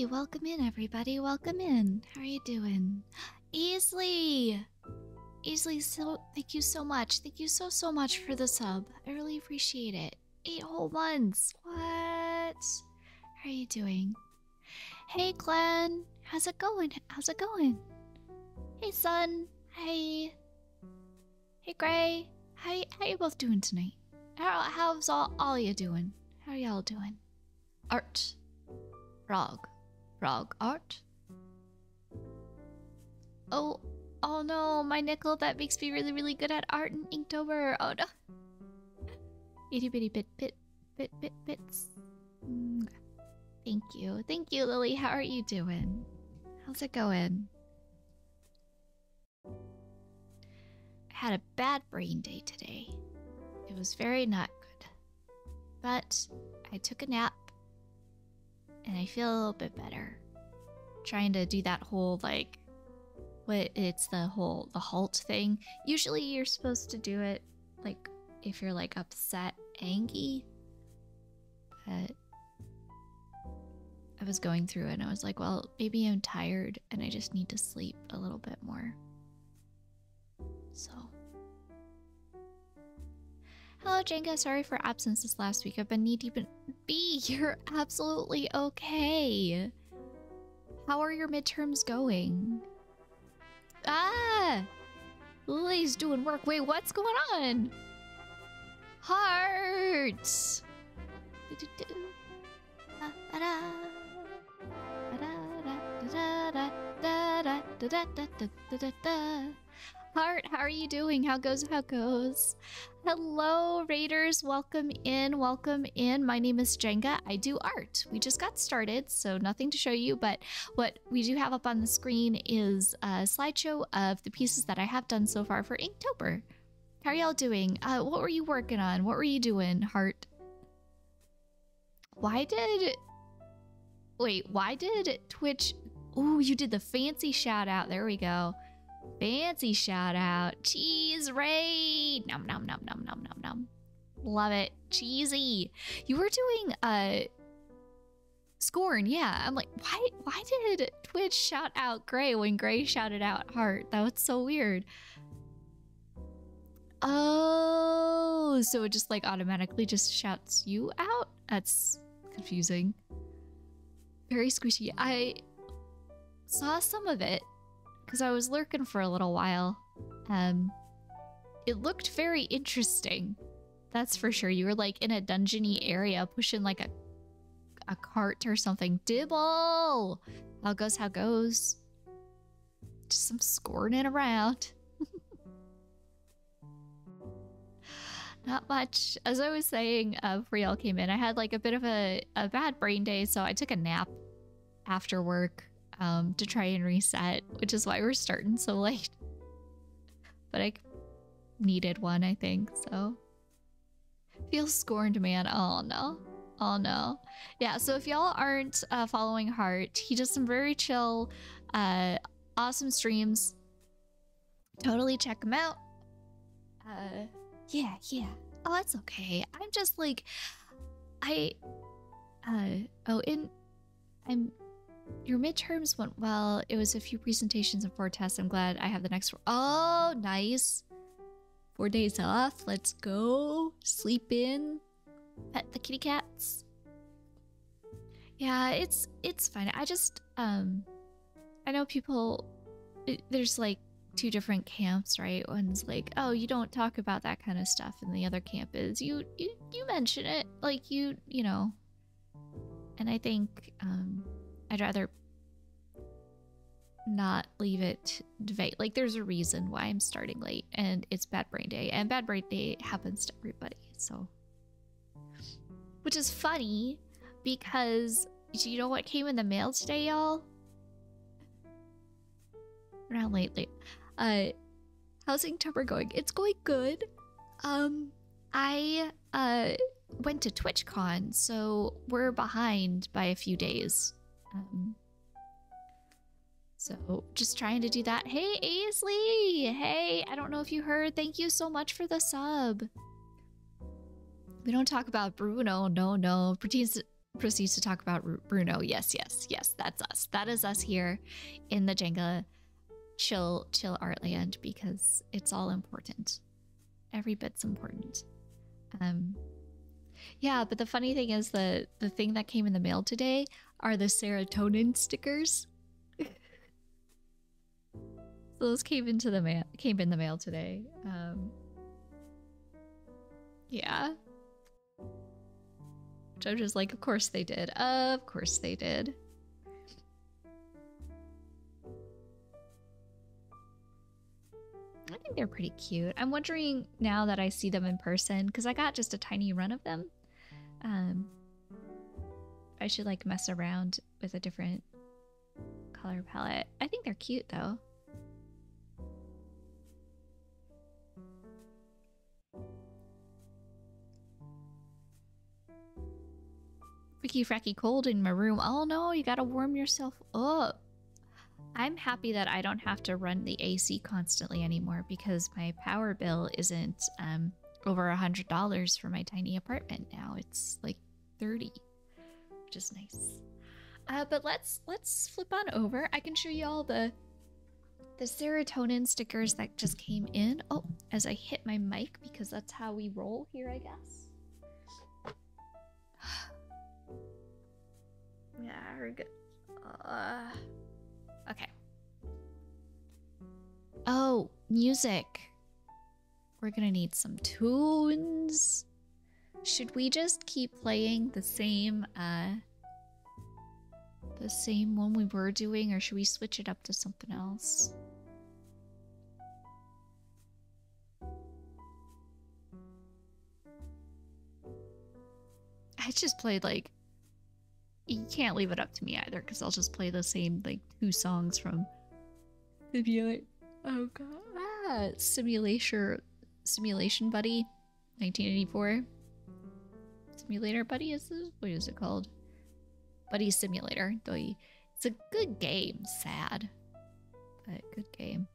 Hey, welcome in, everybody. Welcome in. How are you doing? Easley! Easley, thank you so much. Thank you so much for the sub. I really appreciate it. 8 whole months. What? How are you doing? Hey, Glenn. How's it going? How's it going? Hey, Sun. Hey. Hey, Gray. How you both doing tonight? How's all you doing? How y'all doing? Art. Frog art. Oh no, my nickel that makes me really good at art in Inktober. Oh no. Itty bitty bits. Thank you, Lily. How are you doing? How's it going? I had a bad brain day today. It was very not good, but I took a nap and I feel a little bit better. Trying to do that whole like, it's the halt thing. Usually you're supposed to do it like if you're like upset, angry. But I was going through it and I was like, well, maybe I'm tired and I just need to sleep a little bit more. So. Hello, Jenga. Sorry for absence this last week. I've been knee-deep in... B, you're absolutely okay. How are your midterms going? Ah! Lily's doing work. Wait, what's going on? Hearts! Heart, how are you doing? How goes? Hello, Raiders. Welcome in. My name is Jenga. I do art. We just got started, so nothing to show you, but what we do have up on the screen is a slideshow of the pieces that I have done so far for Inktober. How are y'all doing? What were you working on? What were you doing, Heart? Why did Twitch... Ooh, you did the fancy shout out. There we go. Fancy shout out. Cheese raid. Nom nom nom nom nom nom nom. Love it. Cheesy. You were doing Scorn, yeah. I'm like, why did Twitch shout out Gray when Gray shouted out Heart? That was so weird. Oh, so it just like automatically just shouts you out? That's confusing. Very squishy. I saw some of it because I was lurking for a little while. It looked very interesting. That's for sure. You were like in a dungeony area pushing like a cart or something. Dibble! How goes? Just some scorning around. Not much. As I was saying before y'all came in, I had like a bit of a bad brain day, so I took a nap after work to try and reset, which is why we're starting so late. But I needed one, I think, so. Feels scorned, man. Oh no. Oh no. Yeah, so if y'all aren't following Heart, he does some very chill, awesome streams. Totally check him out. Yeah. Oh, that's okay. I'm just like, your midterms went well. It was a few presentations and 4 tests. I'm glad I have the next 4. Oh, nice. 4 days off. Let's go. Sleep in. Pet the kitty cats. Yeah, it's fine. I just, I know people, there's like 2 different camps, right? One's like, oh, you don't talk about that kind of stuff, and the other camp is you mention it, like you know. And I think I'd rather not leave it debate. Like there's a reason why I'm starting late, and it's bad brain day, and bad brain day happens to everybody. So, which is funny because you know what came in the mail today, y'all? Around late. How's Inktober going? It's going good. I went to TwitchCon, so we're behind by a few days. So just trying to do that. Hey, Aisley! Hey, I don't know if you heard. Thank you so much for the sub. We don't talk about Bruno. No. proceeds to talk about Bruno. Yes, that's us. That is us here in the Jenga chill Artland, because it's all important. Every bit's important. Yeah, but the funny thing is the thing that came in the mail today are the serotonin stickers. So those came in the mail today. Yeah. Which I'm just like, of course they did. Of course they did. I think they're pretty cute. I'm wondering now that I see them in person, because I got just a tiny run of them. I should like mess around with a different color palette. I think they're cute though. Freaky fracky cold in my room. Oh no, you gotta warm yourself up. I'm happy that I don't have to run the AC constantly anymore, because my power bill isn't over $100 for my tiny apartment now. It's like 30, which is nice. But let's flip on over. I can show you all the serotonin stickers that just came in. Oh, as I hit my mic, because that's how we roll here, I guess. Yeah, we're good. Okay. Oh, music. We're gonna need some tunes. Should we just keep playing the same one we were doing, or should we switch it up to something else? I just played like, you can't leave it up to me either, because I'll just play the same like 2 songs from Simulate. Oh god, Simulation Buddy, 1984. Simulator Buddy is this? What is it called? Buddy Simulator. It's a good game. Sad, but good game.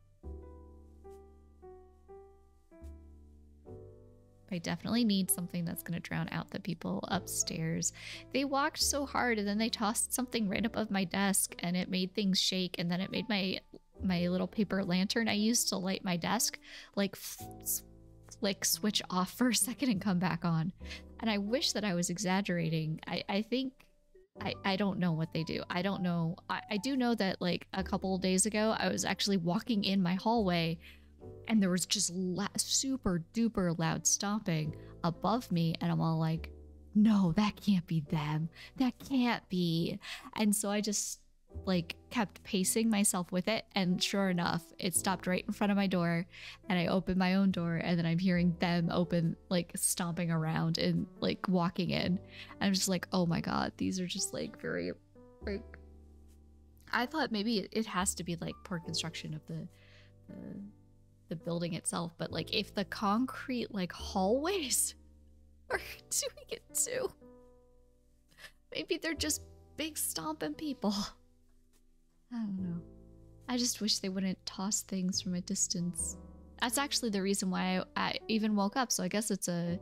I definitely need something that's going to drown out the people upstairs. They walked so hard, and then they tossed something right above my desk, and it made things shake, and then it made my little paper lantern I used to light my desk like flick switch off for a second and come back on. And I wish that I was exaggerating. I think I don't know what they do. I don't know. I do know that like a couple of days ago I was actually walking in my hallway, and there was just super duper loud stomping above me, and I'm all like, no, that can't be them. That can't be. And so I just like kept pacing myself with it, and sure enough, it stopped right in front of my door, and I opened my own door, and then I'm hearing them open, like stomping around and like walking in. And I'm just like, oh my god, these are just like very like, I thought maybe it has to be like poor construction of the building itself, but like if the concrete like hallways are doing it too, maybe they're just big stomping people. I don't know. I just wish they wouldn't toss things from a distance. That's actually the reason why I even woke up. So I guess it's a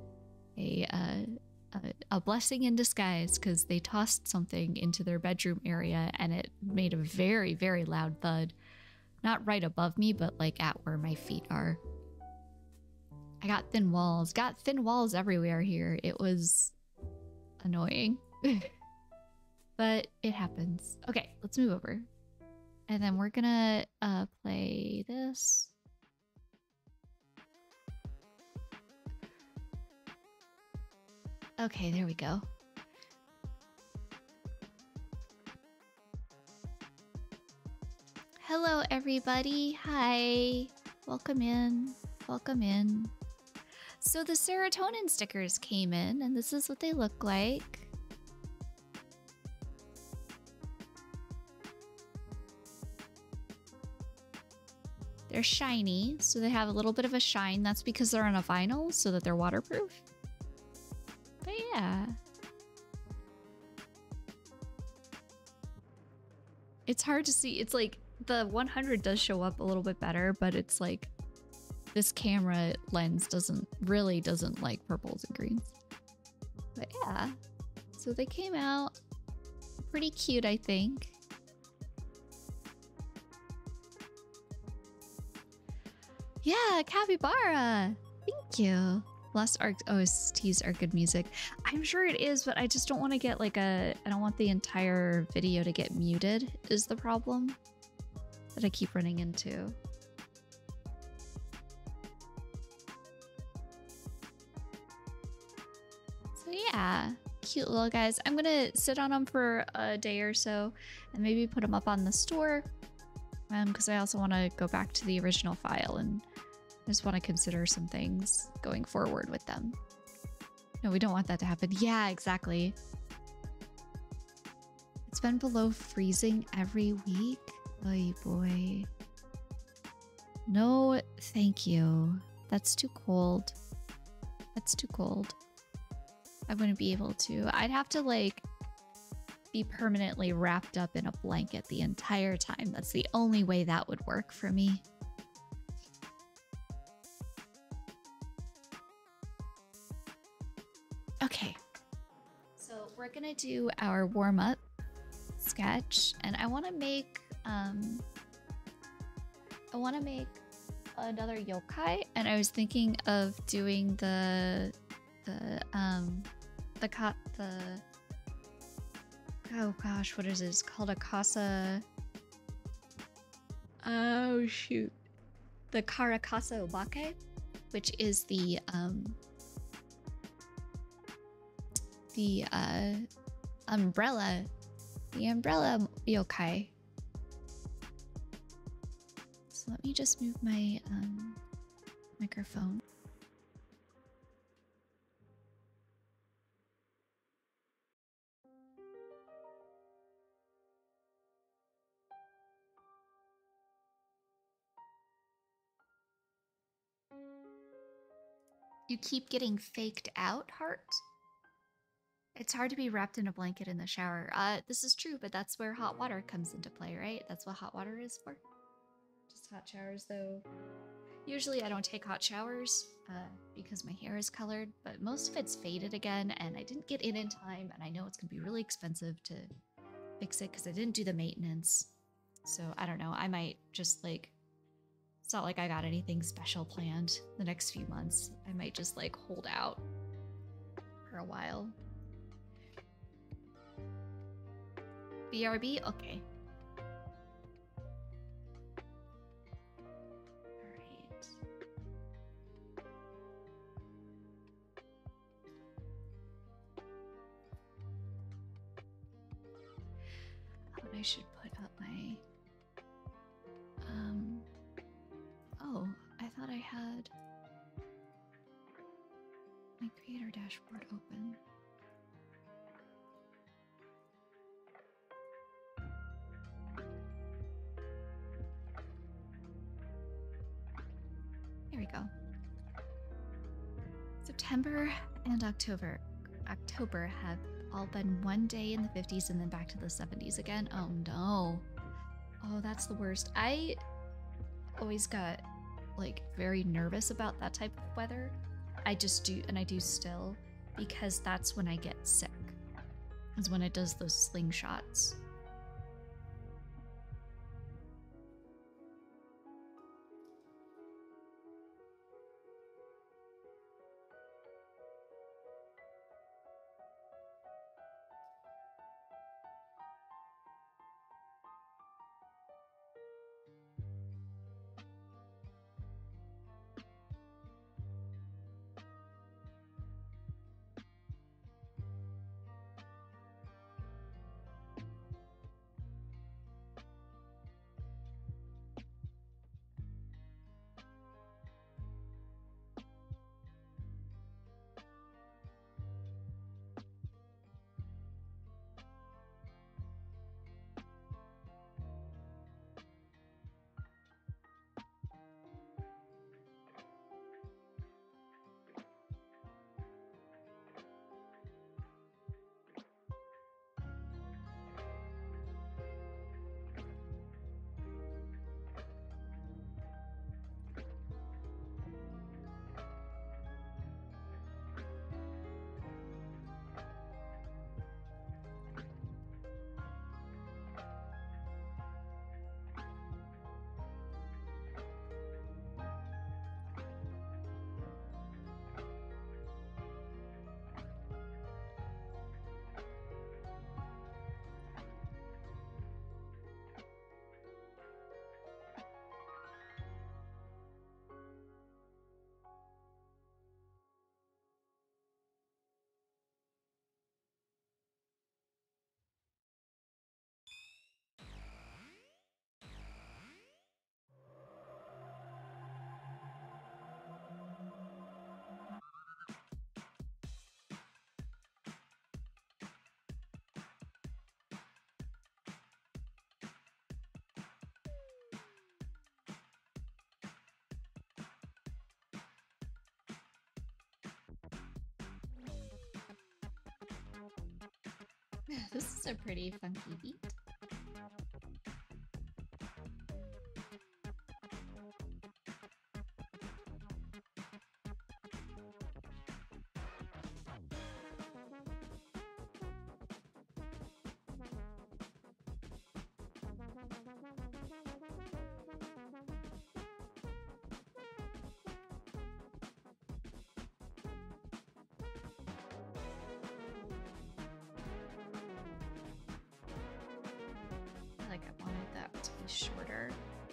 blessing in disguise, because they tossed something into their bedroom area and it made a very, very loud thud. Not right above me, but like at where my feet are. I got thin walls. Got thin walls everywhere here. It was annoying. But it happens. Okay, let's move over. And then we're gonna play this. Okay, there we go. Hello, everybody. Hi. Welcome in. Welcome in. So the serotonin stickers came in, and this is what they look like. They're shiny, so they have a little bit of a shine. That's because they're on a vinyl, so that they're waterproof. But yeah. It's hard to see. It's like the 100 does show up a little bit better, but it's like this camera lens doesn't like purples and greens. But yeah, it's So they came out pretty cute, I think. Yeah, capybara. Thank you. Lost Ark OSTs are good music. I'm sure it is, but I just don't want to get like I don't want the entire video to get muted is the problem that I keep running into. So yeah, cute little guys. I'm gonna sit on them for a day or so and maybe put them up on the store because I also want to go back to the original file and I just want to consider some things going forward with them. No, we don't want that to happen. Yeah, exactly. It's been below freezing every week. Oy boy. No, thank you. That's too cold. That's too cold. I wouldn't be able to. I'd have to like be permanently wrapped up in a blanket the entire time. That's the only way that would work for me. Okay, so we're gonna do our warm-up sketch, and I want to make another yokai, and I was thinking of doing the oh gosh, what is it? It's called a Kasa. Oh shoot, the Karakasa Obake, which is the umbrella yokai. So let me just move my microphone. You keep getting faked out, Heart? It's hard to be wrapped in a blanket in the shower. This is true, but that's where hot water comes into play, right? That's what hot water is for. Just hot showers, though. Usually I don't take hot showers because my hair is colored, but most of it's faded again, and I didn't get in time, and I know it's gonna be really expensive to fix it because I didn't do the maintenance. So I don't know. I might just like... It's not like I got anything special planned the next few months. I might just like hold out for a while. BRB? Okay. Alright. I should put up my... Oh, I thought I had my creator dashboard open. There we go. September and October have all been one day in the 50s and then back to the 70s again. Oh no. Oh, that's the worst. I always got like very nervous about that type of weather. I just do, and I do still, because that's when I get sick, is when it does those slingshots. This is a pretty funky beat. Like I wanted that to be shorter.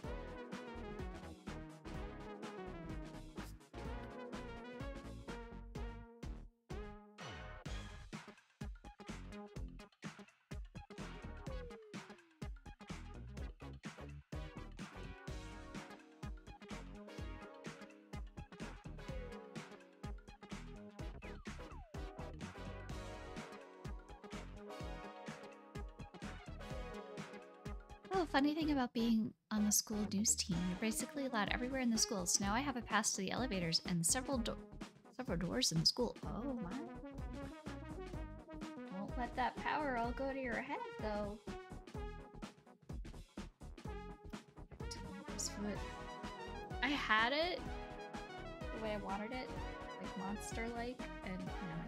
Oh, funny thing about being on the school news team, you're basically allowed everywhere in the school. So now I have a pass to the elevators and several doors in the school. Oh my. Don't let that power all go to your head though. I had it the way I wanted it, like monster-like, and you know.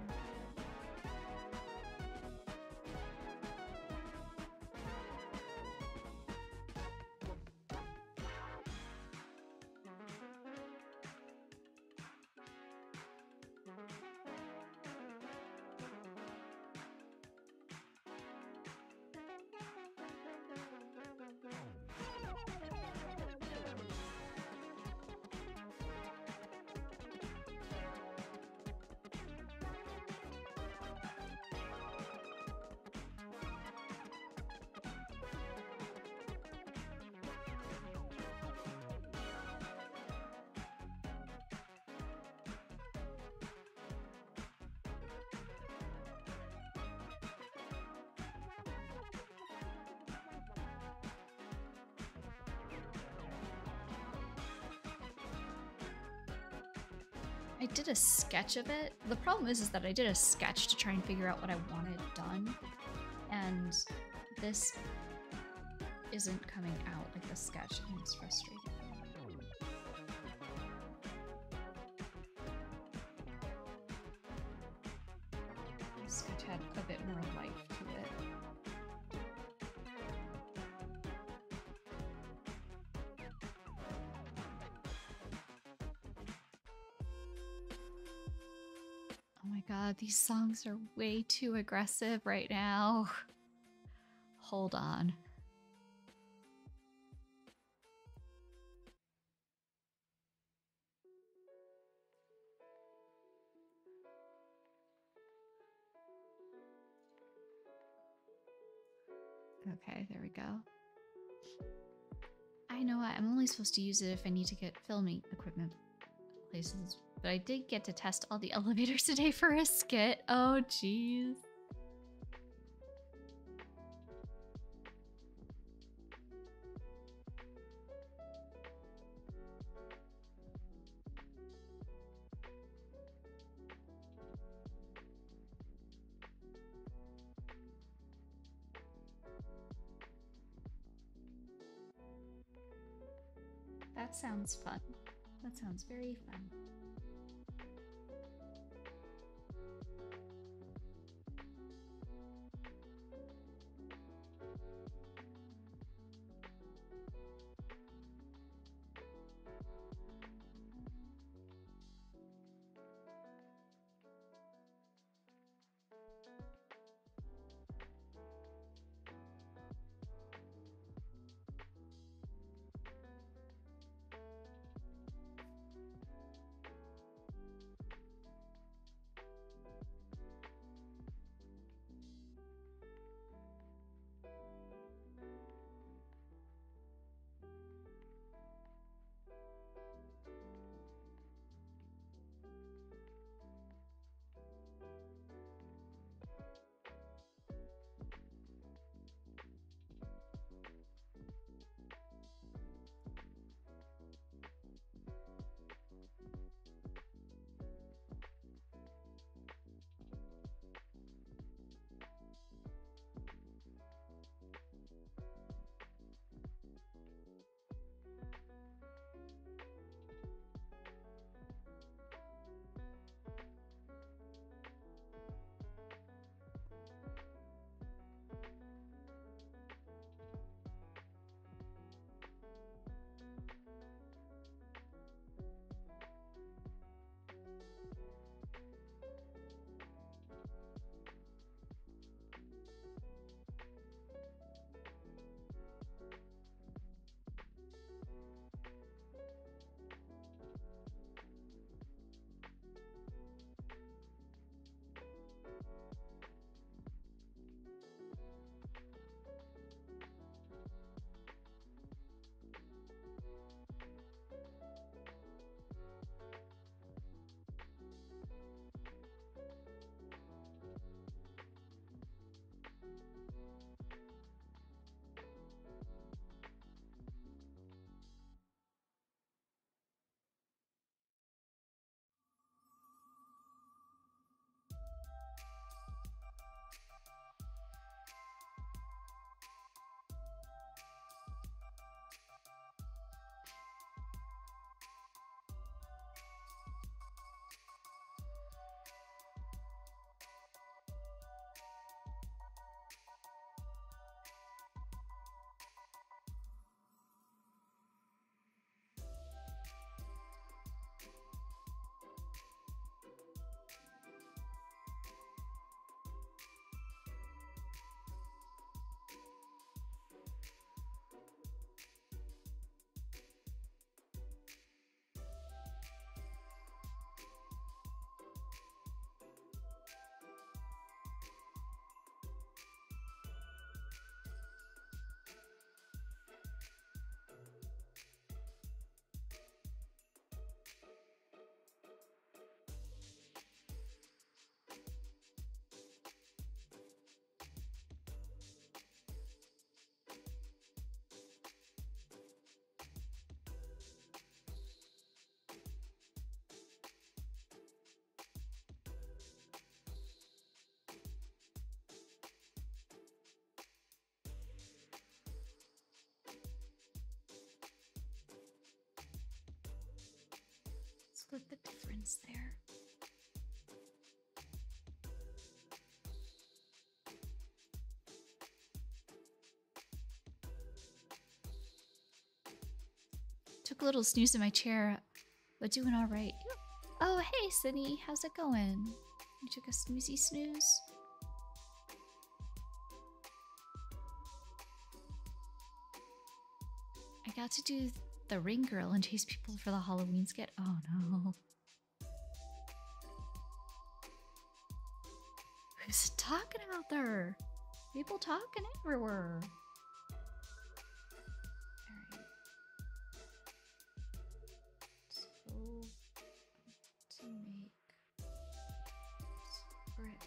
I did a sketch of it. The problem is that I did a sketch to try and figure out what I wanted done, and this isn't coming out like the sketch, and it's frustrating. The sketch had a bit more life to it. Oh my god, these songs are way too aggressive right now. Hold on. Okay, there we go. I know I'm only supposed to use it if I need to get filming equipment places, but I did get to test all the elevators today for a skit. Oh, jeez. That sounds fun. That sounds very fun. split the difference there. Took a little snooze in my chair, but doing all right. Oh, hey, Sydney, how's it going? You took a snoozy snooze? I got to do the ring girl and chase people for the Halloween skit. Oh no. Who's talking out there? People talking everywhere. Alright. So, to make bricks.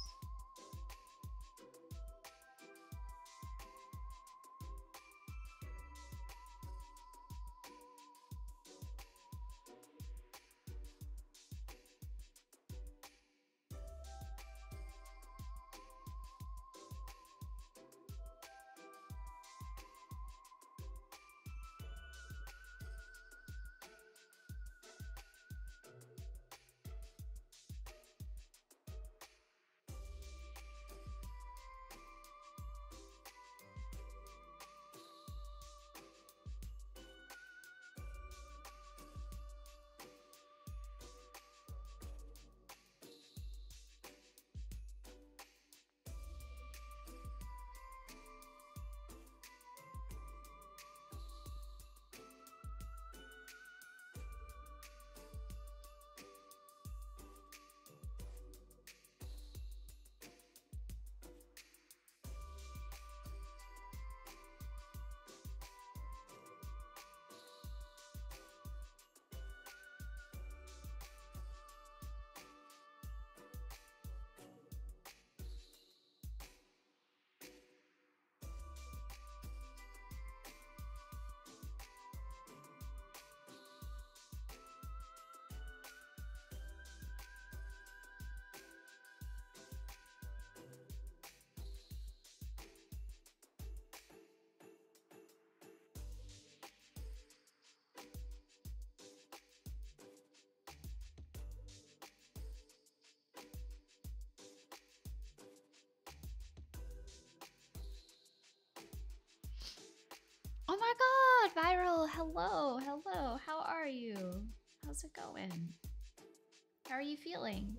Oh my god, Viral, hello, hello, how are you? How's it going? How are you feeling?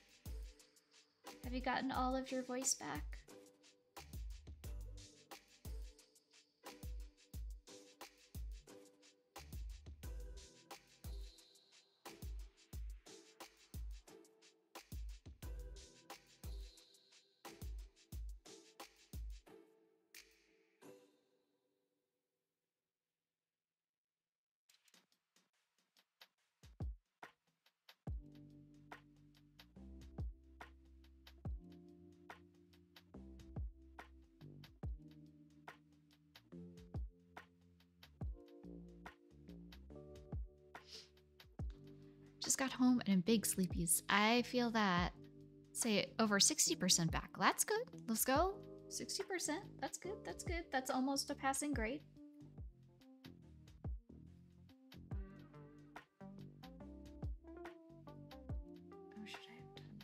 Have you gotten all of your voice back? Just got home and in big sleepies. I feel that, say, over 60% back. That's good. Let's go. 60%. That's good. That's good. That's almost a passing grade. Oh, should I have done?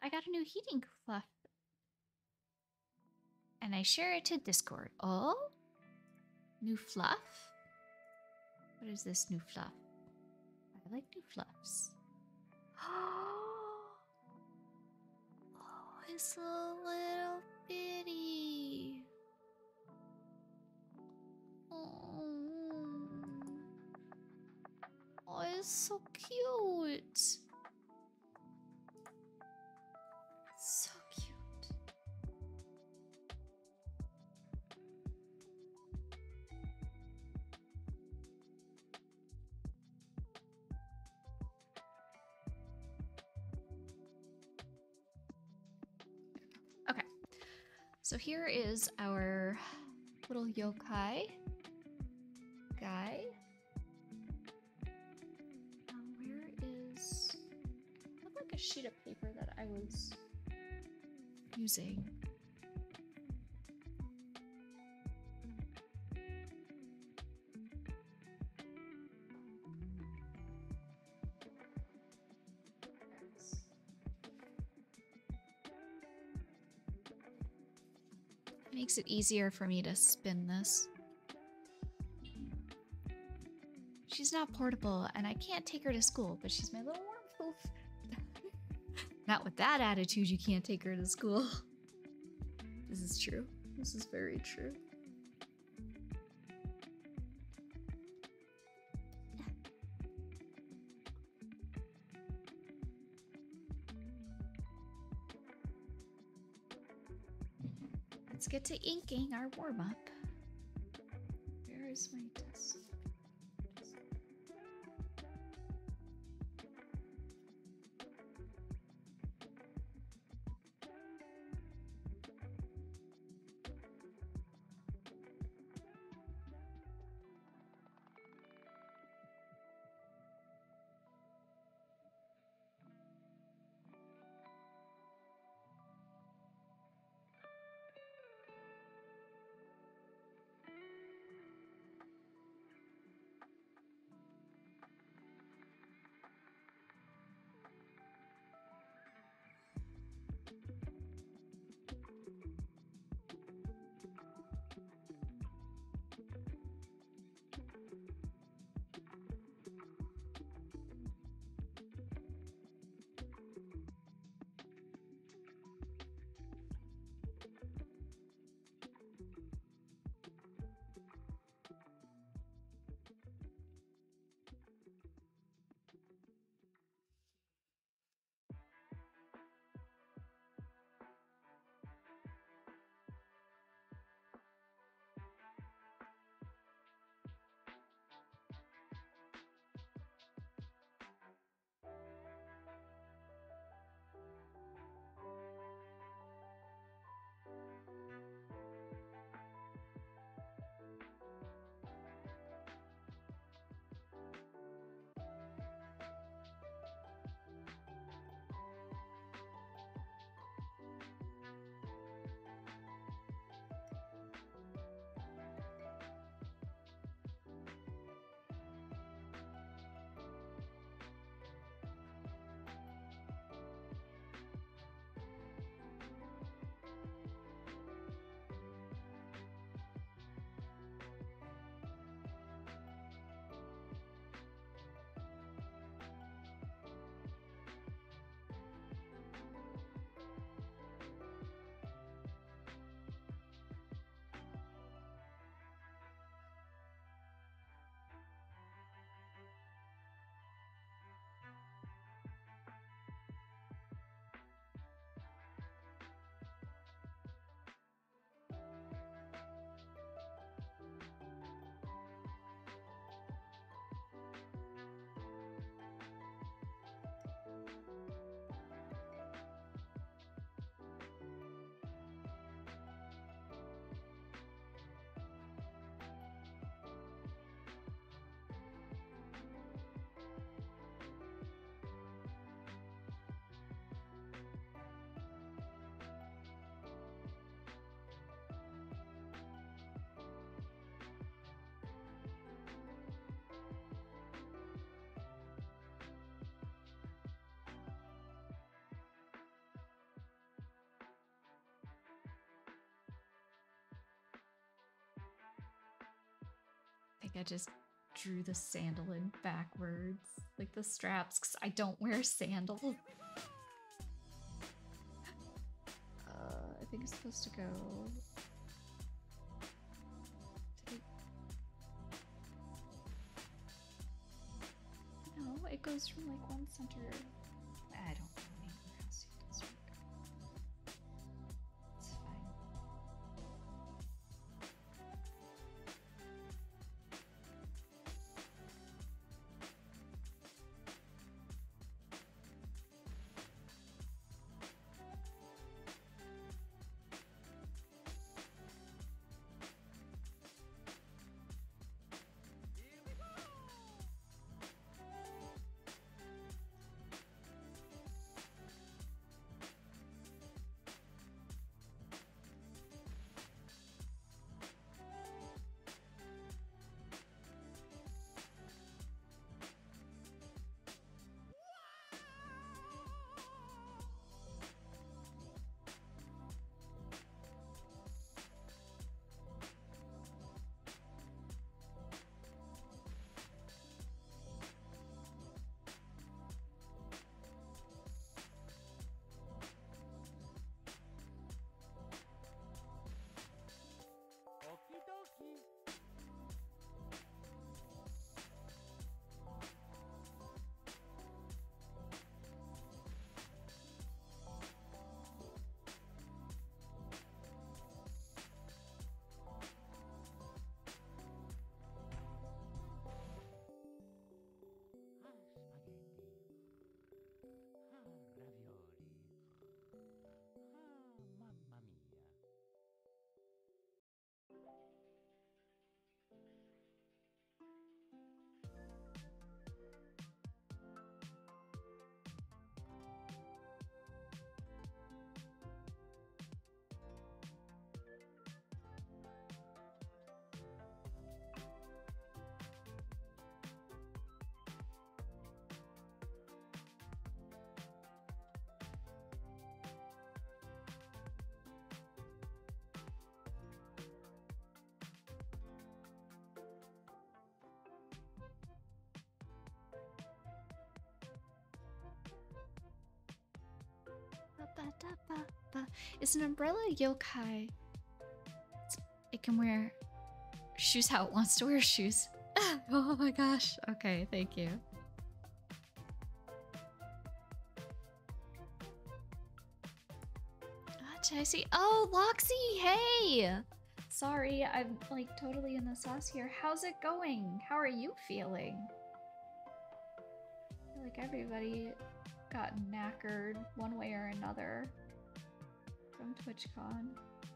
I got a new heating fluff. And I share it to Discord. Oh? New fluff? What is this new fluff? I like new fluffs. Oh, it's a little bitty. Oh, it's so cute. So cute. Okay. So here is our little yokai guy. Where is... I have like a sheet of paper that I was using. It makes it easier for me to spin this. She's not portable, and I can't take her to school, but she's my little warm poof. Not with that attitude, you can't take her to school. This is true. This is very true. Let's get to inking our warm-up. Where is my test? think I just drew the sandal in backwards, like the straps, because I don't wear sandals. I think it's supposed to go. No, it goes from like one center. I don't know anywhere else it does work. It's fine. It's an umbrella yokai. It can wear shoes how it wants to wear shoes. Oh my gosh. Okay, thank you. Chelsea. Oh, Loxy, hey! Sorry, I'm like totally in the sauce here. How's it going? How are you feeling? I feel like everybody got knackered one way or another from TwitchCon.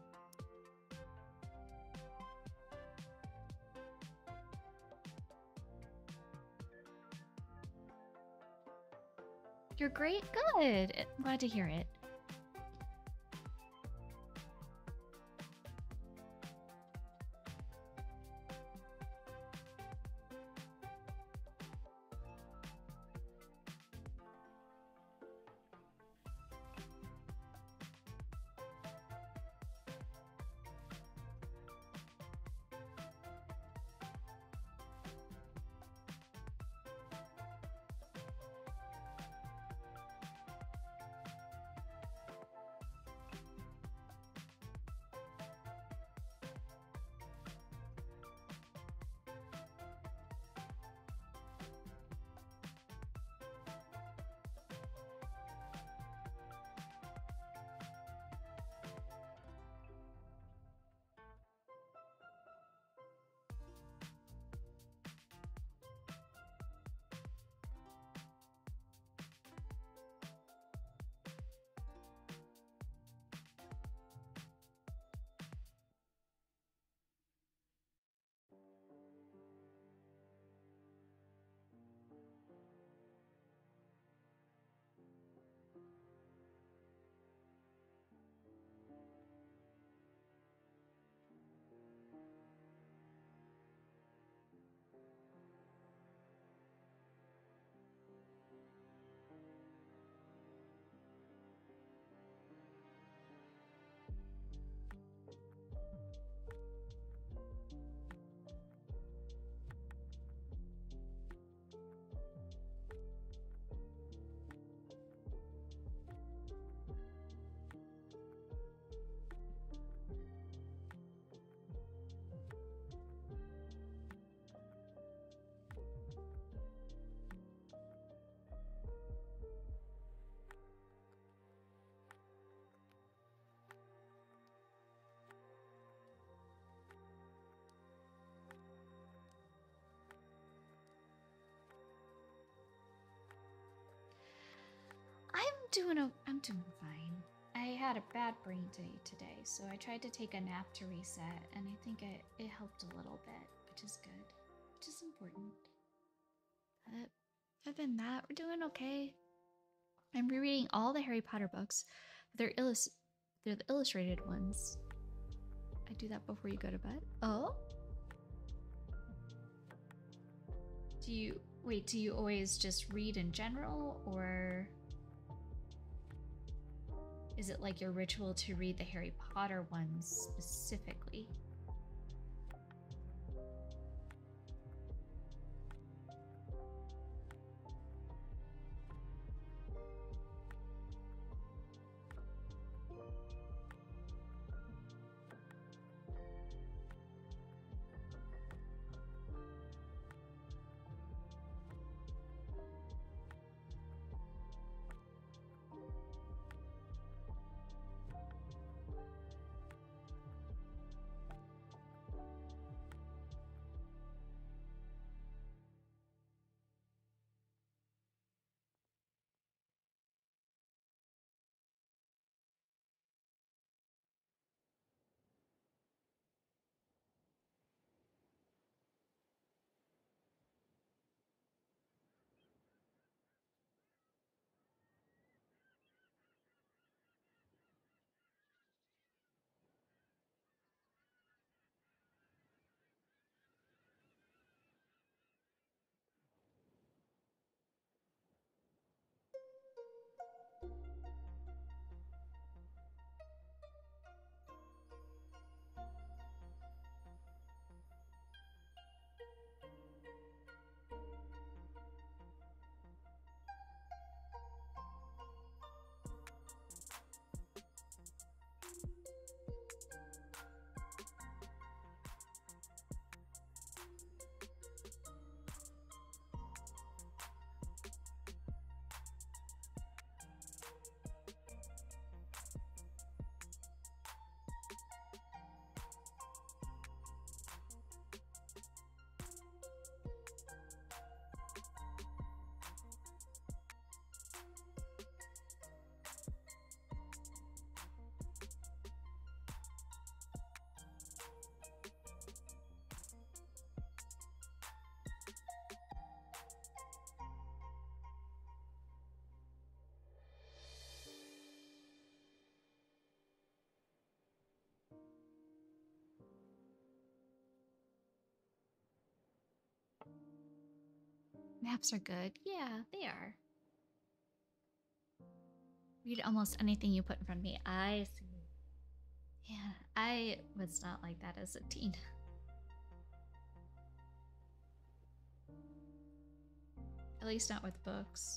You're great? Good. Glad to hear it. I'm doing fine. I had a bad brain day today, so I tried to take a nap to reset, and I think it helped a little bit, which is good, which is important. But other than that, we're doing okay. I'm rereading all the Harry Potter books. They're they're the illustrated ones. I do that before you go to bed. Oh? Do you always just read in general, or is it like your ritual to read the Harry Potter ones specifically? Naps are good. Yeah, they are. Read almost anything you put in front of me. I see. Yeah, I was not like that as a teen. At least not with books.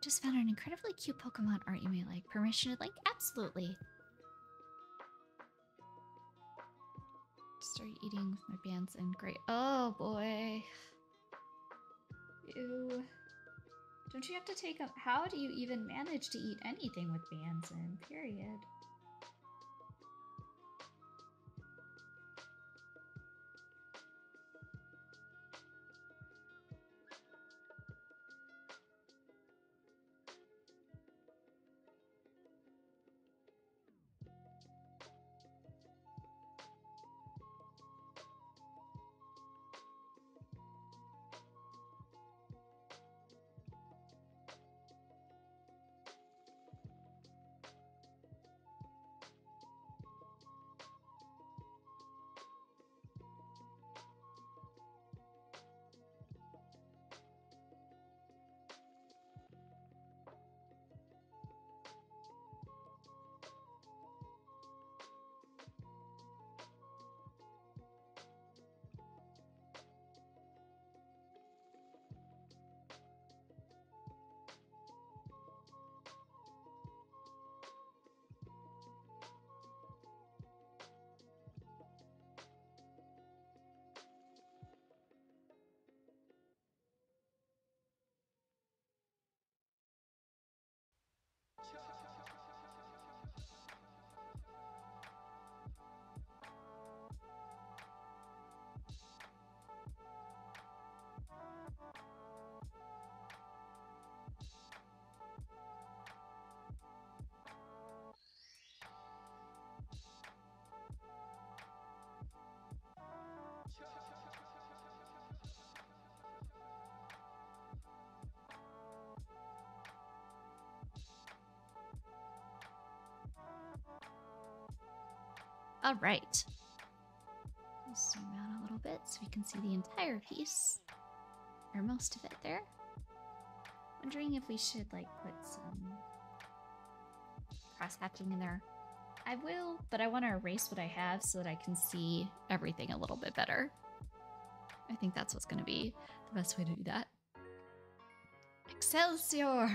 just found an incredibly cute Pokemon art you may like. Permission to link? Absolutely. Started eating with my bands and great. Oh boy. Ew. Don't you have to take a. How do you even manage to eat anything with bands in? Period. All right. Zoom out a little bit so we can see the entire piece, or most of it there. Wondering if we should like put some cross-hatching in there. I will, but I want to erase what I have so that I can see everything a little bit better. I think that's what's going to be the best way to do that. Excelsior!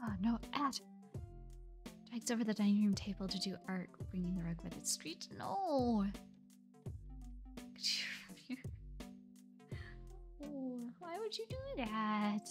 Ah, no, Ash. Drags over the dining room table to do art, bringing the rug with its street. No. Oh, why would you do that?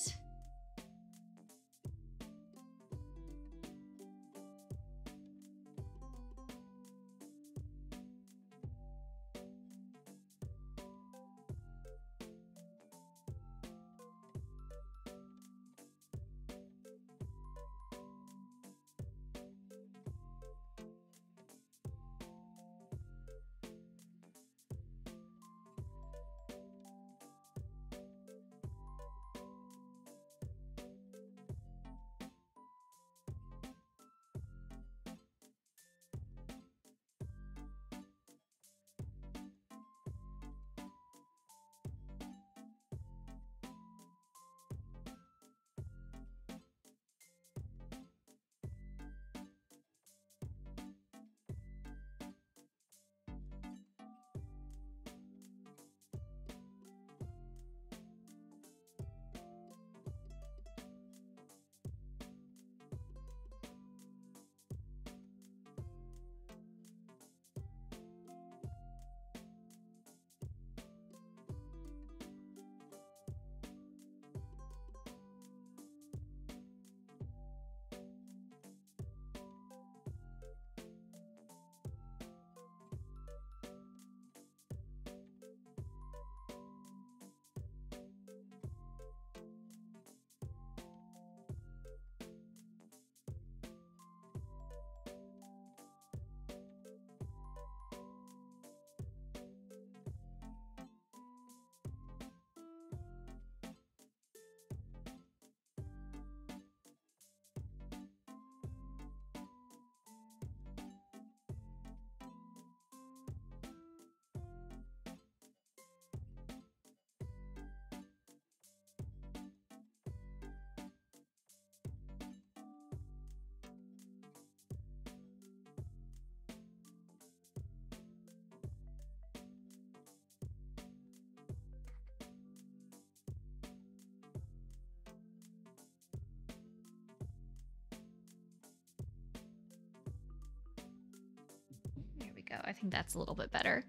There we go. I think that's a little bit better.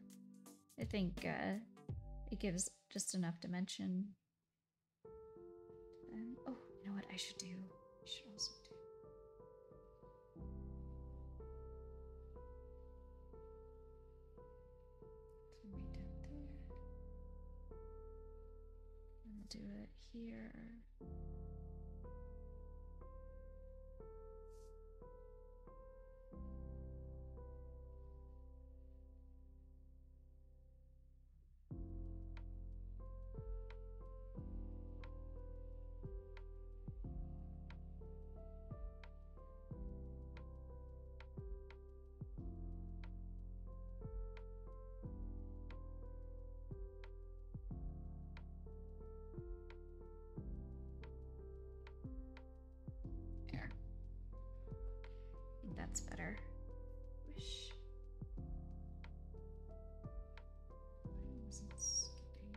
I think it gives just enough dimension. Oh, you know what I should do? I should also do. Right down there. And we'll do it here. That's better. Wish. I wasn't skipping.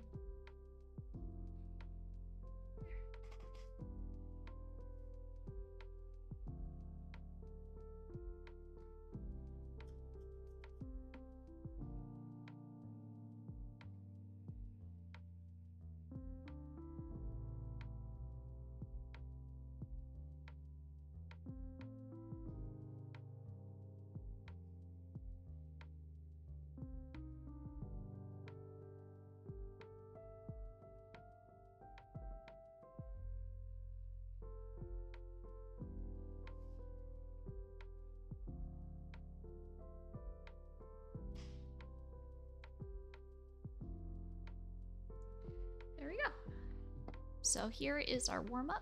There we go. So here is our warm-up.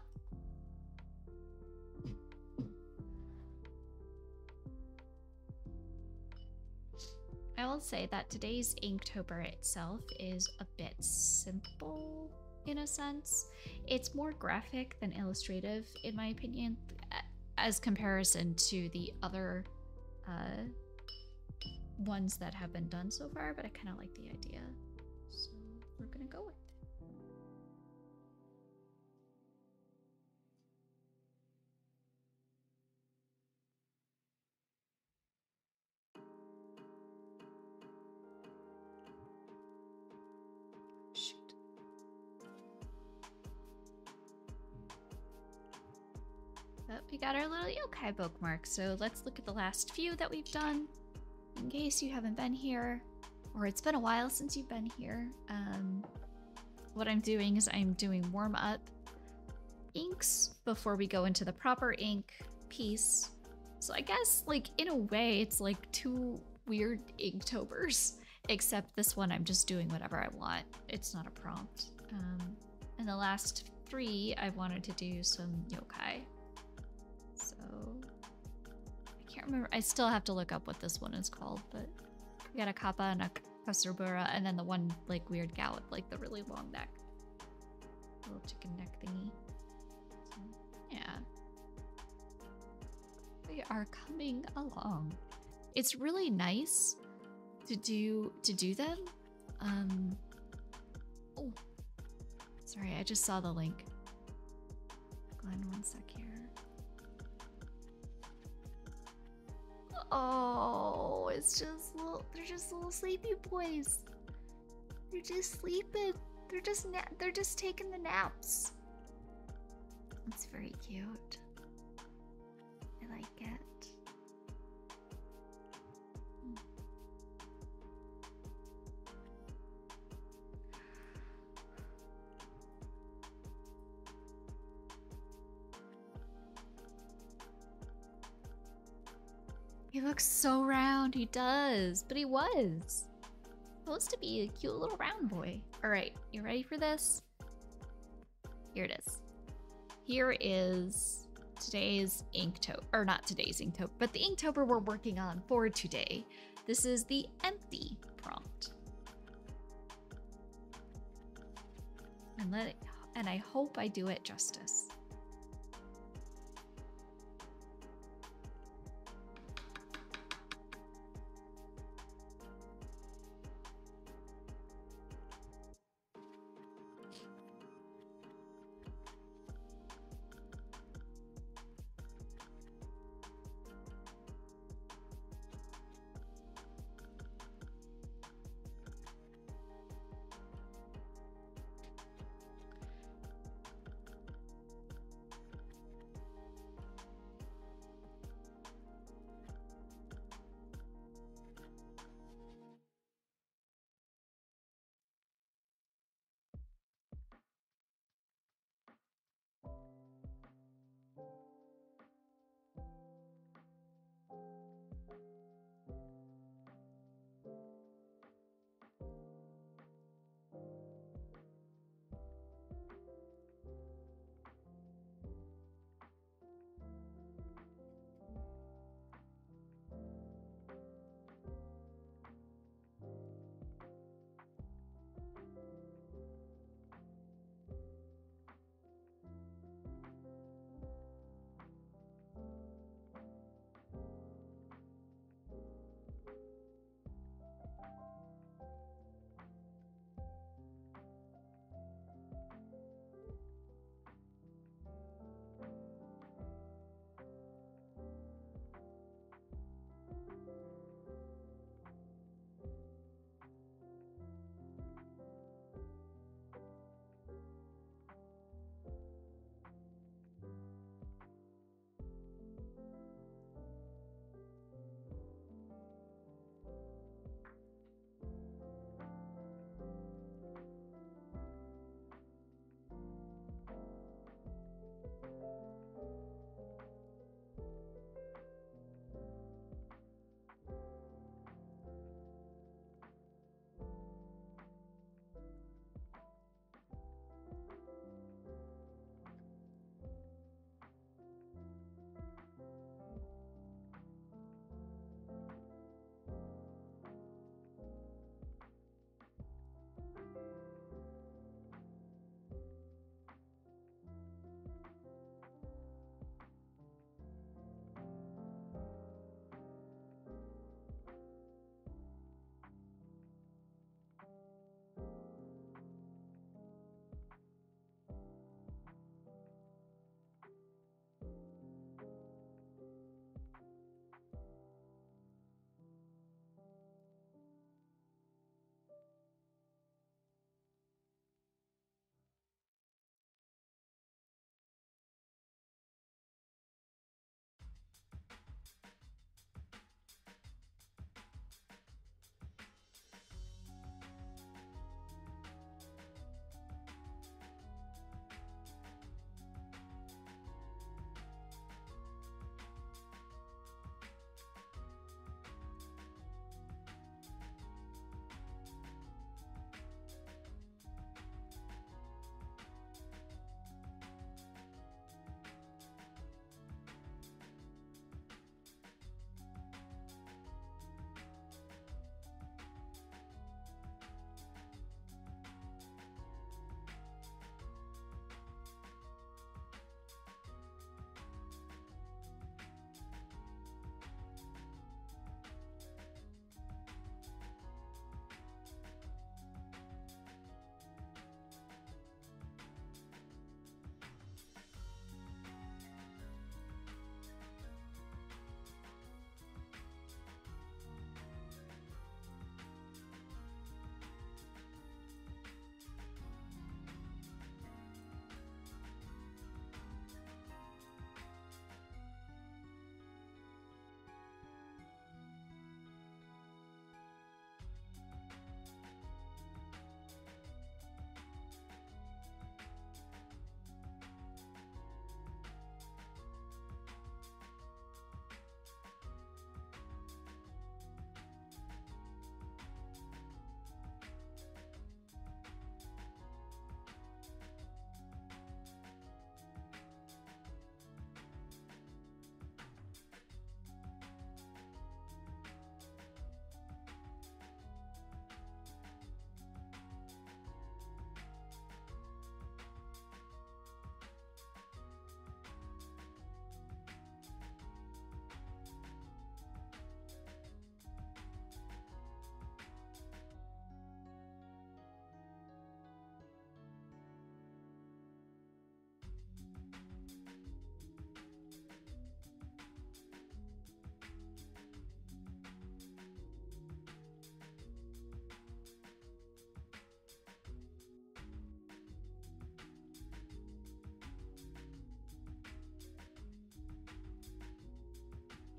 I will say that today's Inktober itself is a bit simple in a sense. It's more graphic than illustrative, in my opinion, as comparison to the other ones that have been done so far, but I kind of like the idea. So we're gonna go with it. But we got our little yokai bookmark, so let's look at the last few that we've done. In case you haven't been here, or it's been a while since you've been here. What I'm doing is I'm doing warm-up inks before we go into the proper ink piece. So I guess, like, in a way, it's like 2 weird Inktobers. Except this one, I'm just doing whatever I want. It's not a prompt. And the last 3, I wanted to do some yokai. So I can't remember. I still have to look up what this one is called, but we got a Kappa and a Kasurubura, and then the one like weird gal with like the really long neck. Little chicken neck thingy. So, yeah. We are coming along. It's really nice to do them. Oh, sorry, I just saw the link. Glenn, one sec here. Oh, it's just they're just little sleepy boys. They're just sleeping. They're just taking the naps. That's very cute. I like it. He looks so round. He does, but he was supposed to be a cute little round boy. All right, you ready for this? Here it is. Here is today's Inktober, or not today's Inktober, but the Inktober we're working on for today. This is the empty prompt. And I hope I do it justice.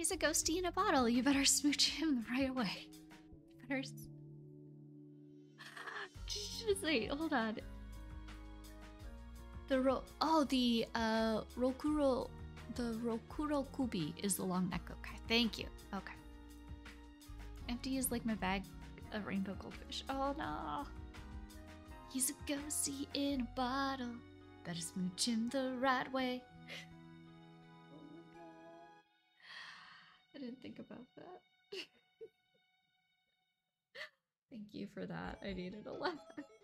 He's a ghosty in a bottle. You better smooch him right away. You better. Just wait, hold on. The Rokuro, the Rokuro Kubi is the long neck. Okay, thank you. Okay. I have to use like my bag of rainbow goldfish. Oh no. He's a ghosty in a bottle. Better smooch him the right way. I didn't think about that. Thank you for that. I needed a laugh.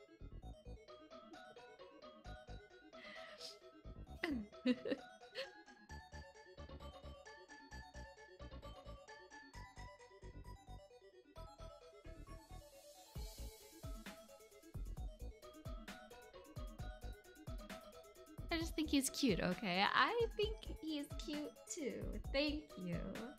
I just think he's cute, okay? I think he's cute too. Thank you.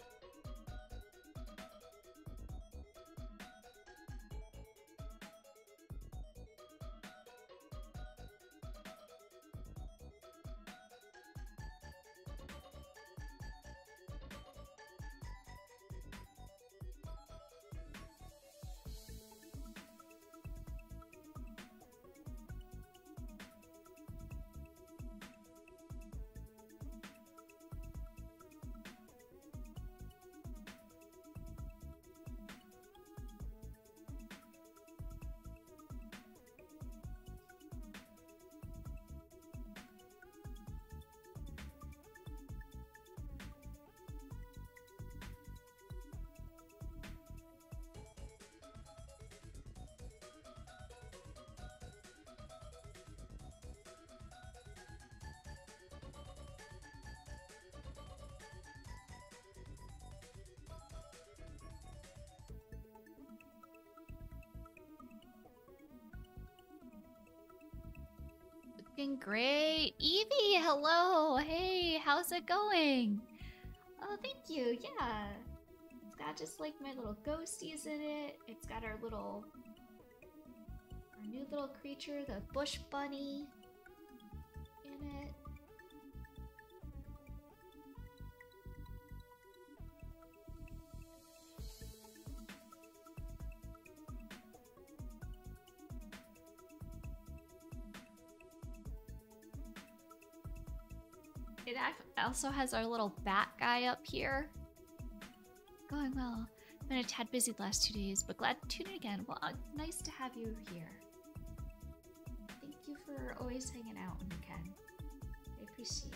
Looking great. Evie, hello. Hey, how's it going? Oh, thank you. Yeah. It's got just like my little ghosties in it. It's got our new little creature, the bush bunny, in it. It also has our little bat guy up here. Going well. Been a tad busy the last 2 days, but glad to tune in again. Well, nice to have you here. Thank you for always hanging out when you can. I appreciate it.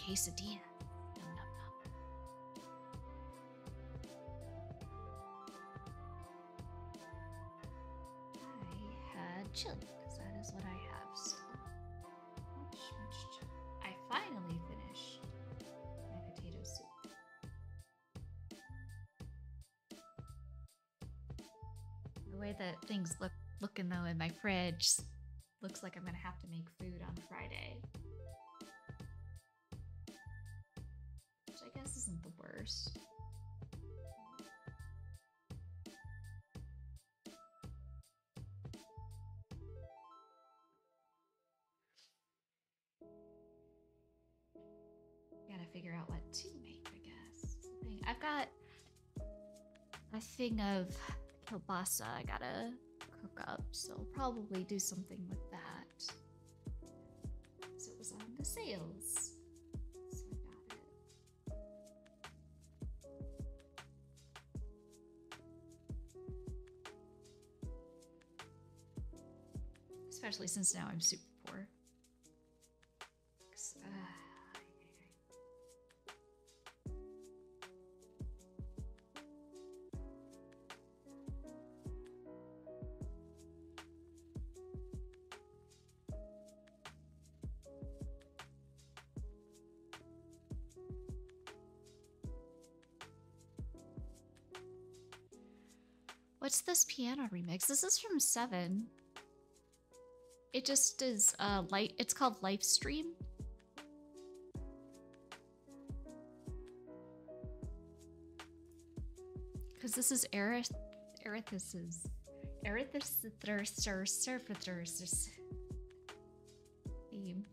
quesadilla. Nom, nom, nom. I had chili, because that is what I have still. Much chili. I finally finished my potato soup. The way that things looking though in my fridge looks like I'm gonna have to make food on Friday. Which I guess isn't the worst. Gotta figure out what to make, I guess. I've got a thing of kielbasa I gotta cook up, so I'll probably do something with that. So it was on the sales. So I got it. Especially since now I'm super poor. What's this piano remix? This is from 7. It just is light. It's called Lifestream. Because this is Erithus's theme.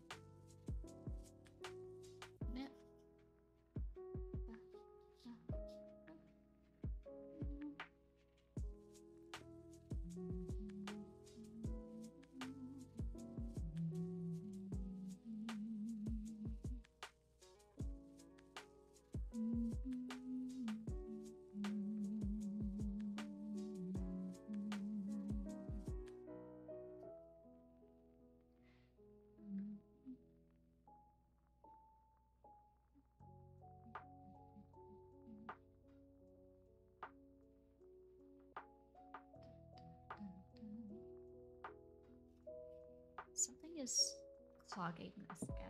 Something is clogging this again.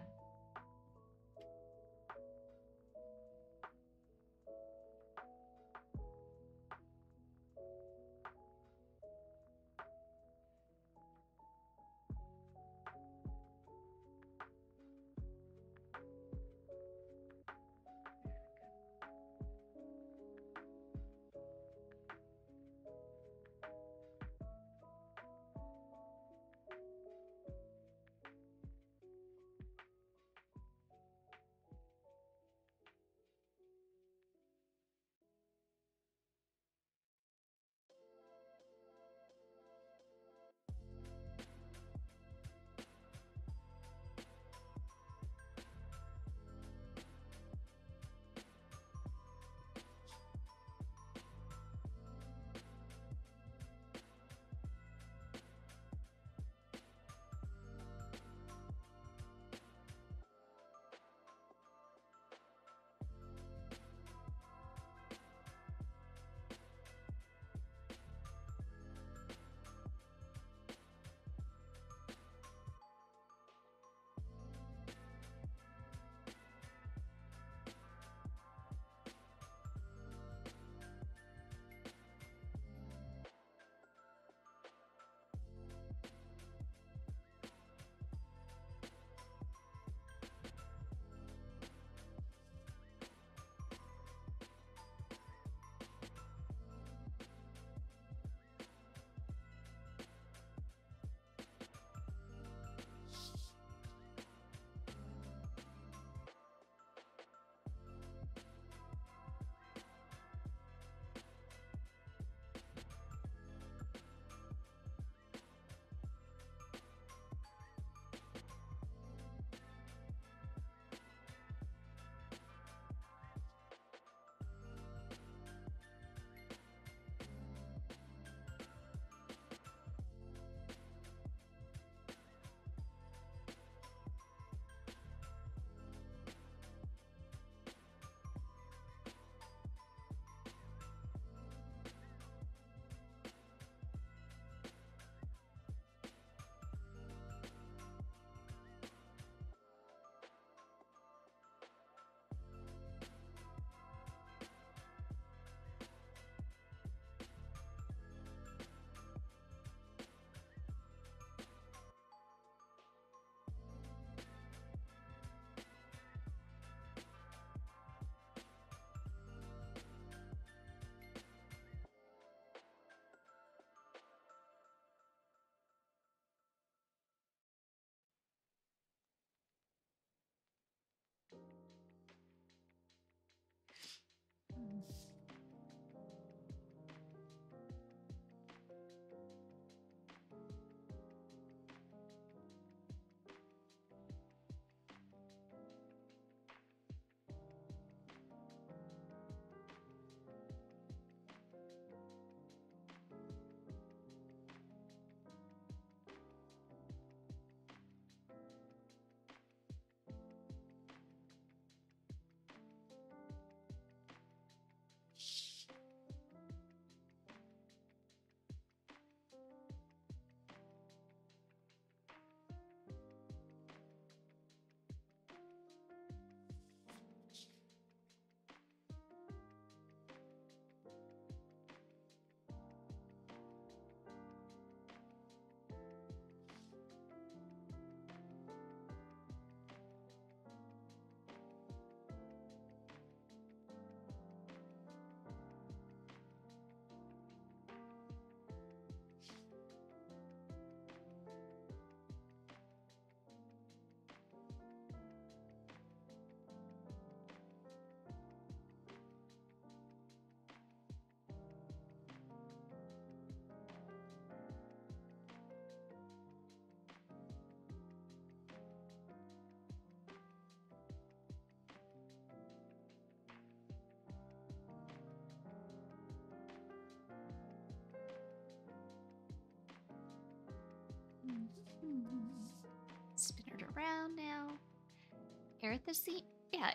Erithus? Yeah,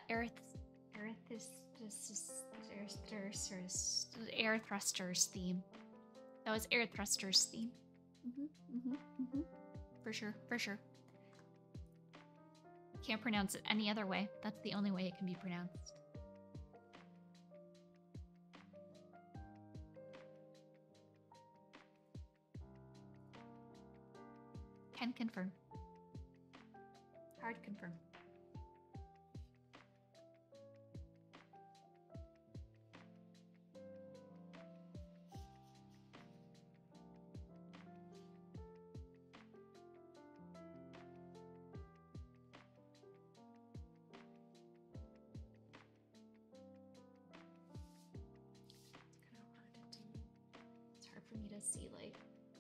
Air Thrusters theme. That was Air Thrusters theme. For sure, for sure. Can't pronounce it any other way. That's the only way it can be pronounced. Can confirm. Hard confirm. It's hard for me to see, like,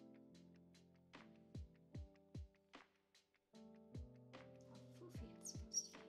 how foofy it's supposed to be.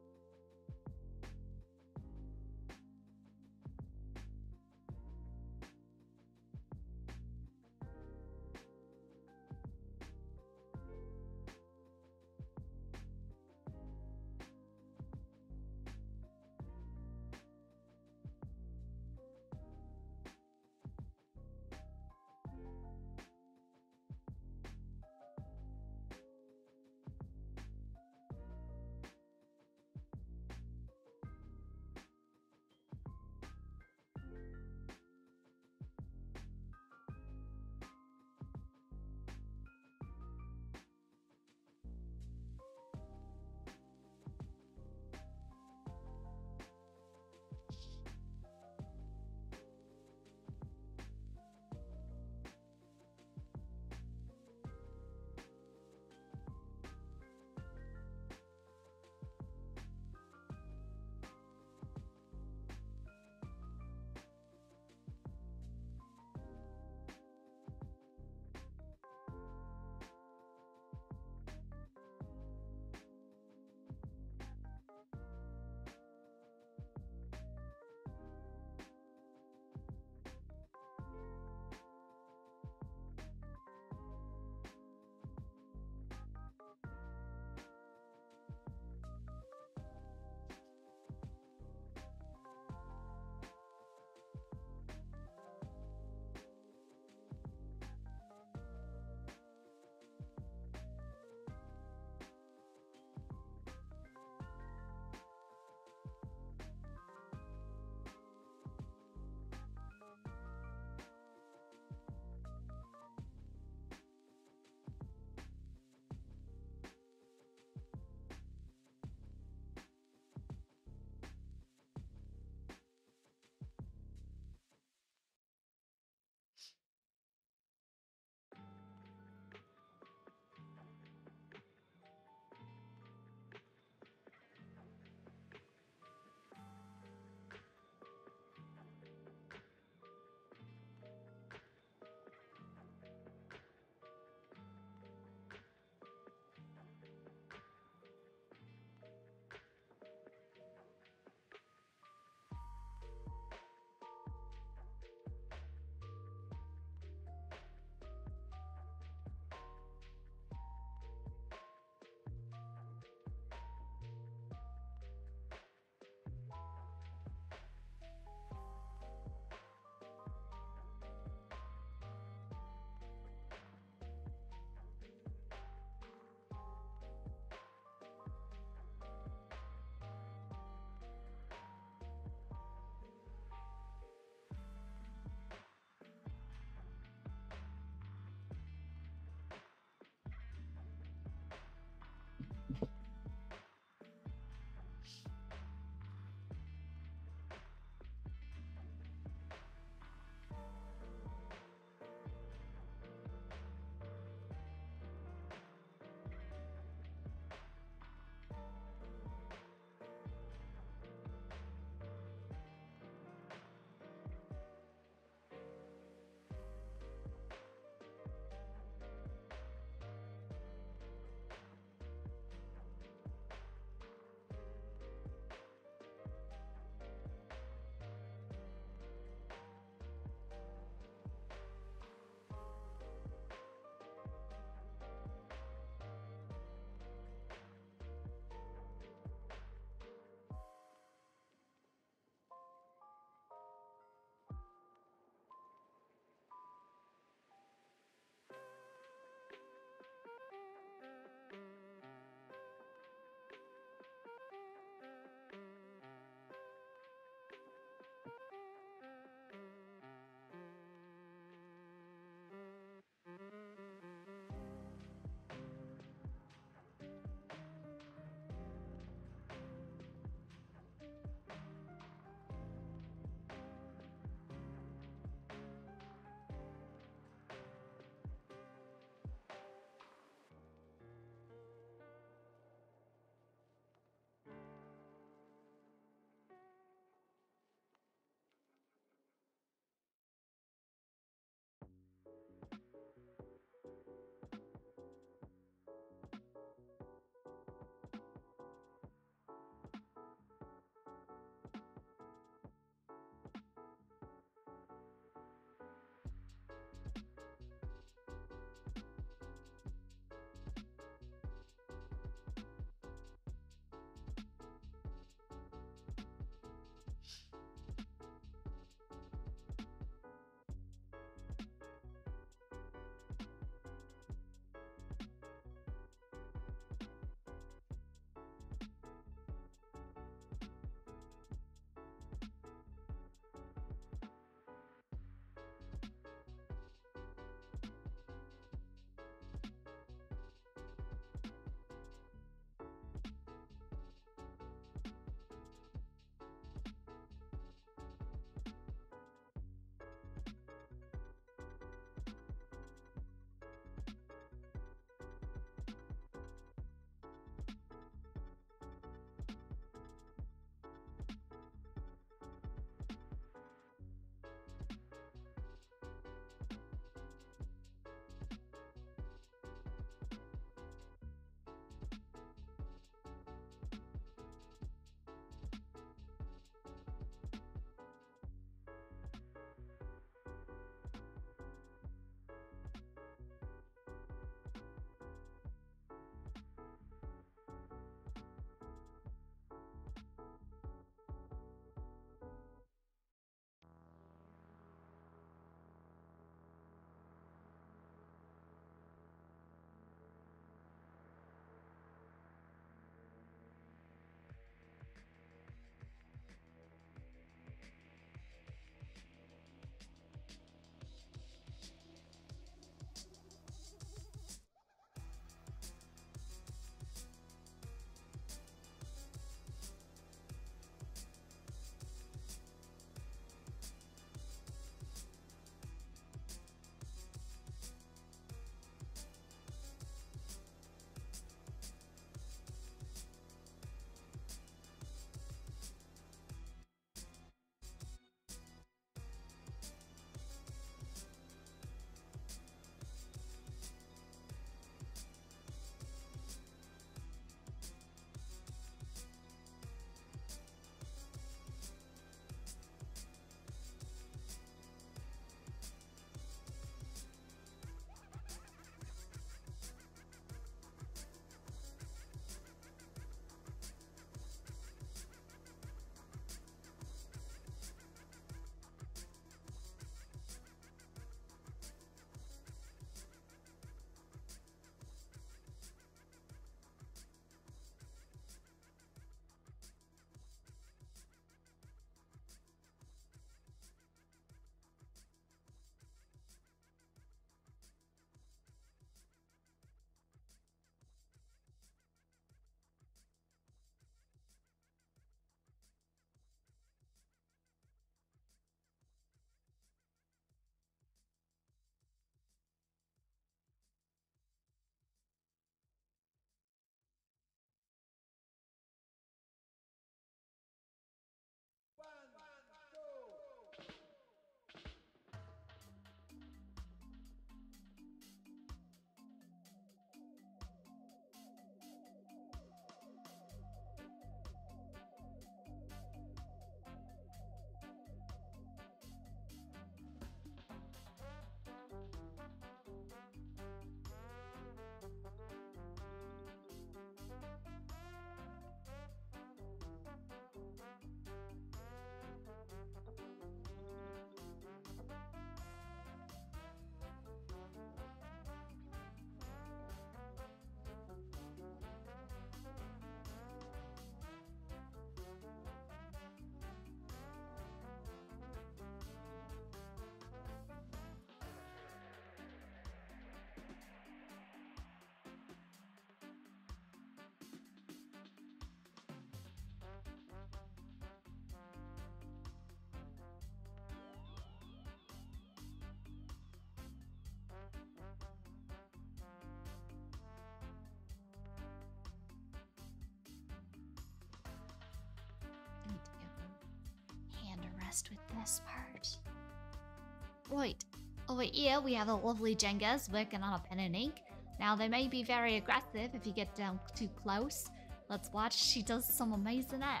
impressed with this part. Right. Over here, we have a lovely Jengas working on a pen and ink. Now, they may be very aggressive if you get down too close. Let's watch. She does some amazing art.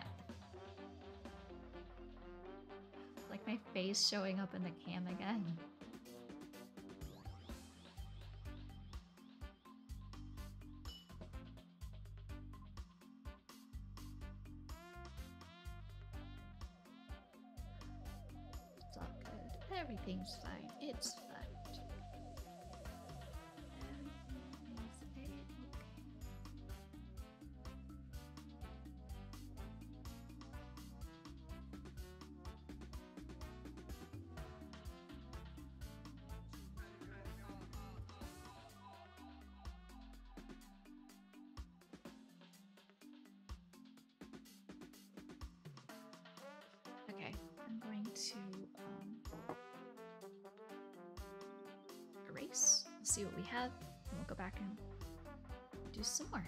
Like my face showing up in the cam again. It's all good. Everything's fine. It's fine. Okay, I'm going to erase, see what we have, and we'll go back and do some more.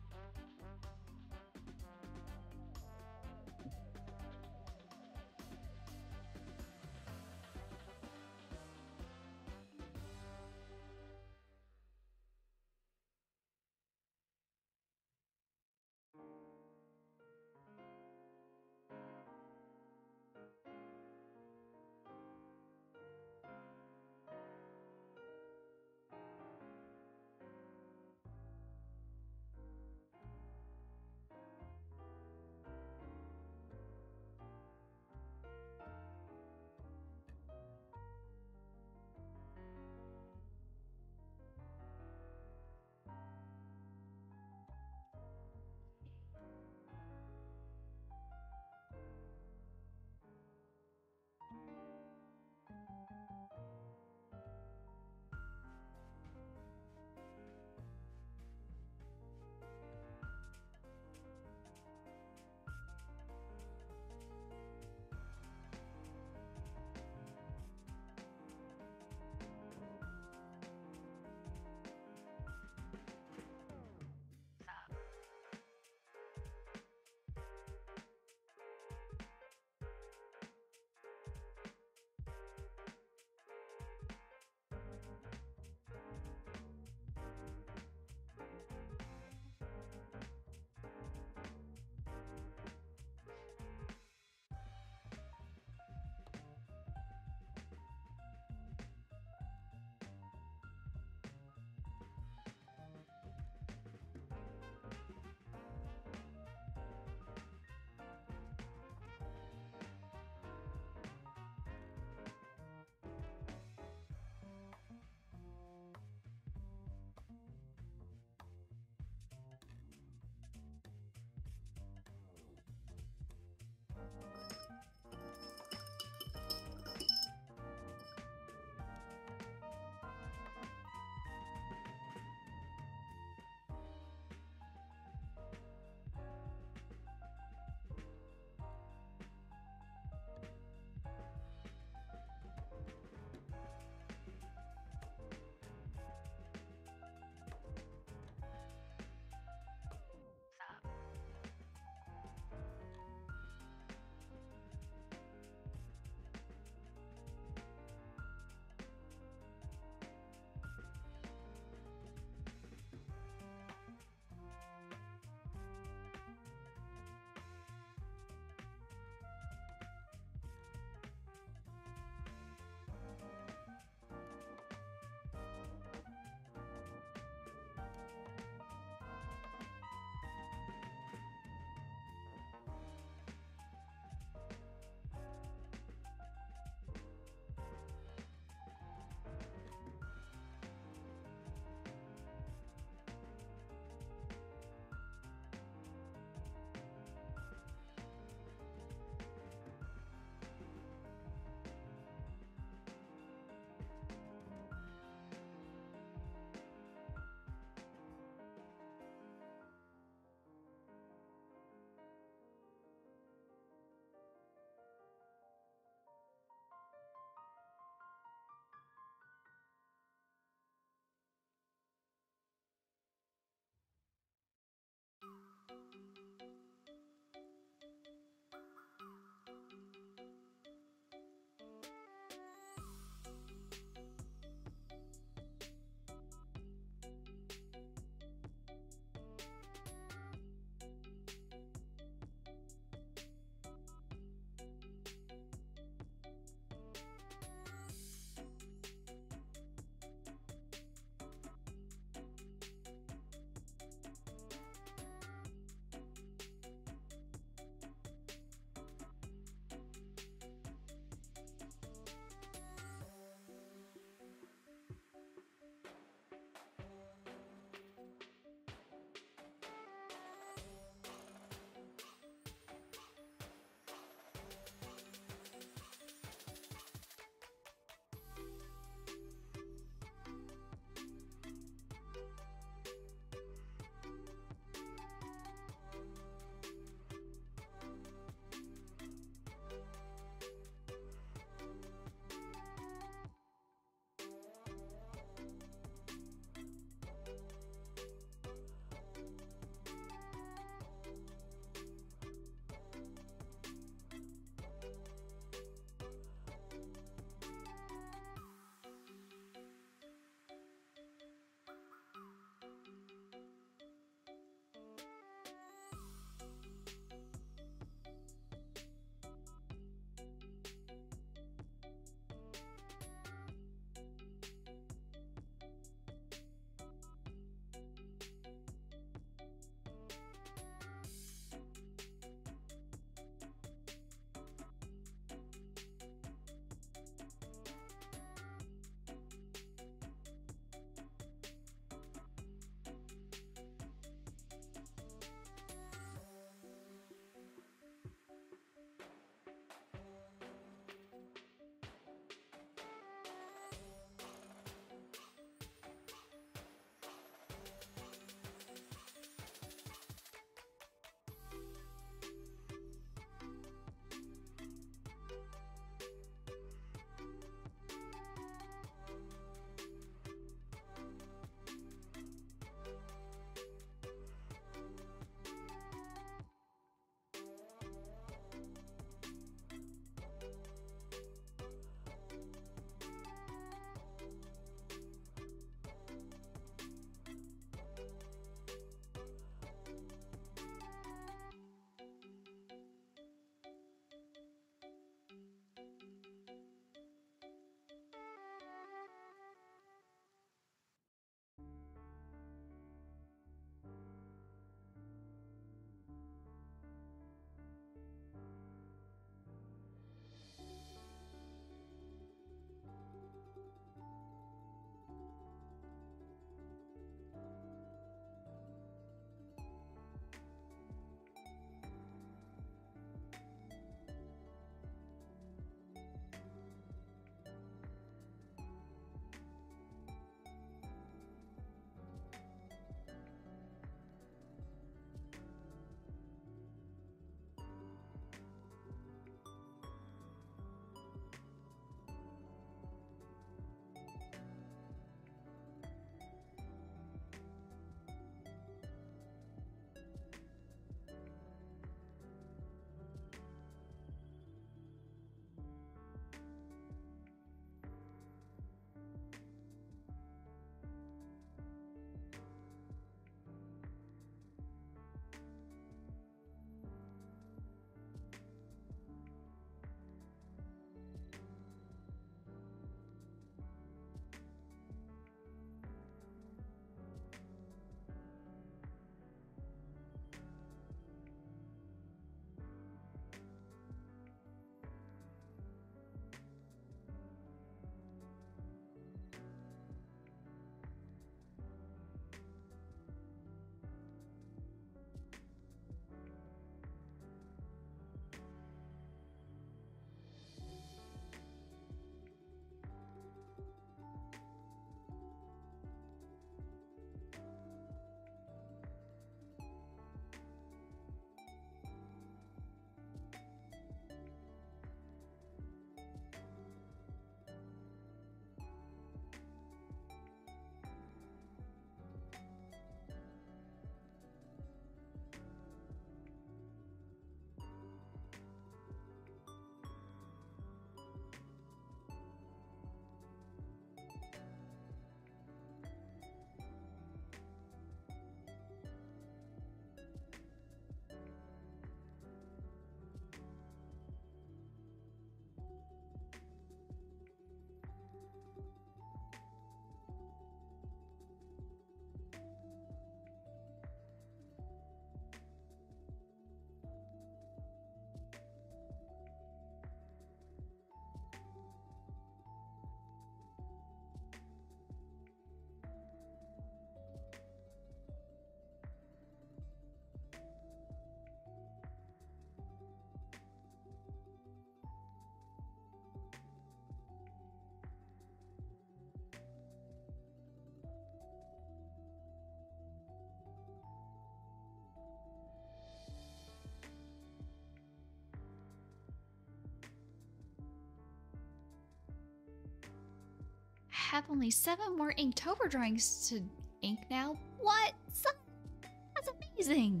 have only 7 more Inktober drawings to ink now. What? That's amazing.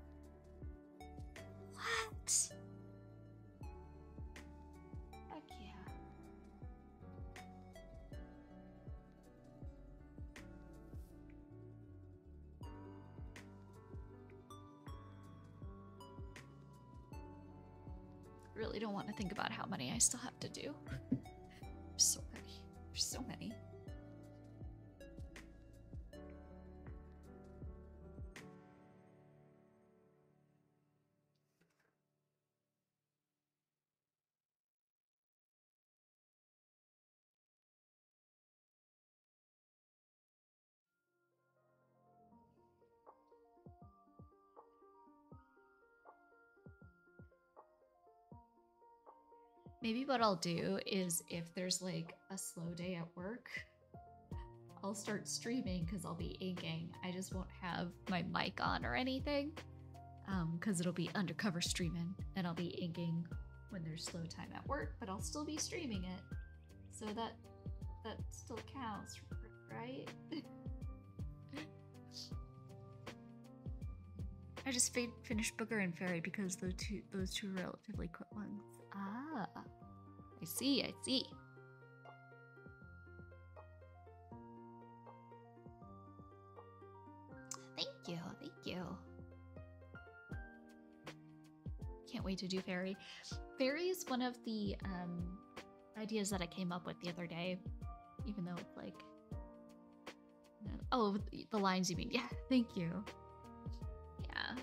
What? Heck yeah. Really don't want to think about how many I still have to do. There's so many. There's so many. Maybe what I'll do is if there's like a slow day at work, I'll start streaming because I'll be inking. I just won't have my mic on or anything because it'll be undercover streaming and I'll be inking when there's slow time at work, but I'll still be streaming it. So that still counts, right? I just finished Booger and Fairy because those two are relatively quick ones. Ah, I see, I see. Thank you, thank you. Can't wait to do Fairy. Fairy is one of the ideas that I came up with the other day, even though it's like, oh, the lines you mean. Yeah, thank you. Yeah.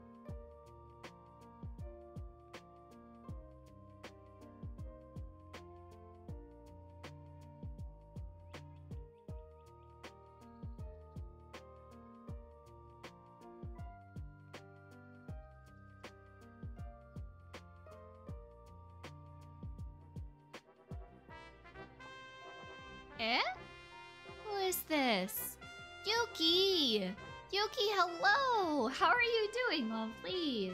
Eh? Who is this? Yuki! Yuki, hello! How are you doing, lovely?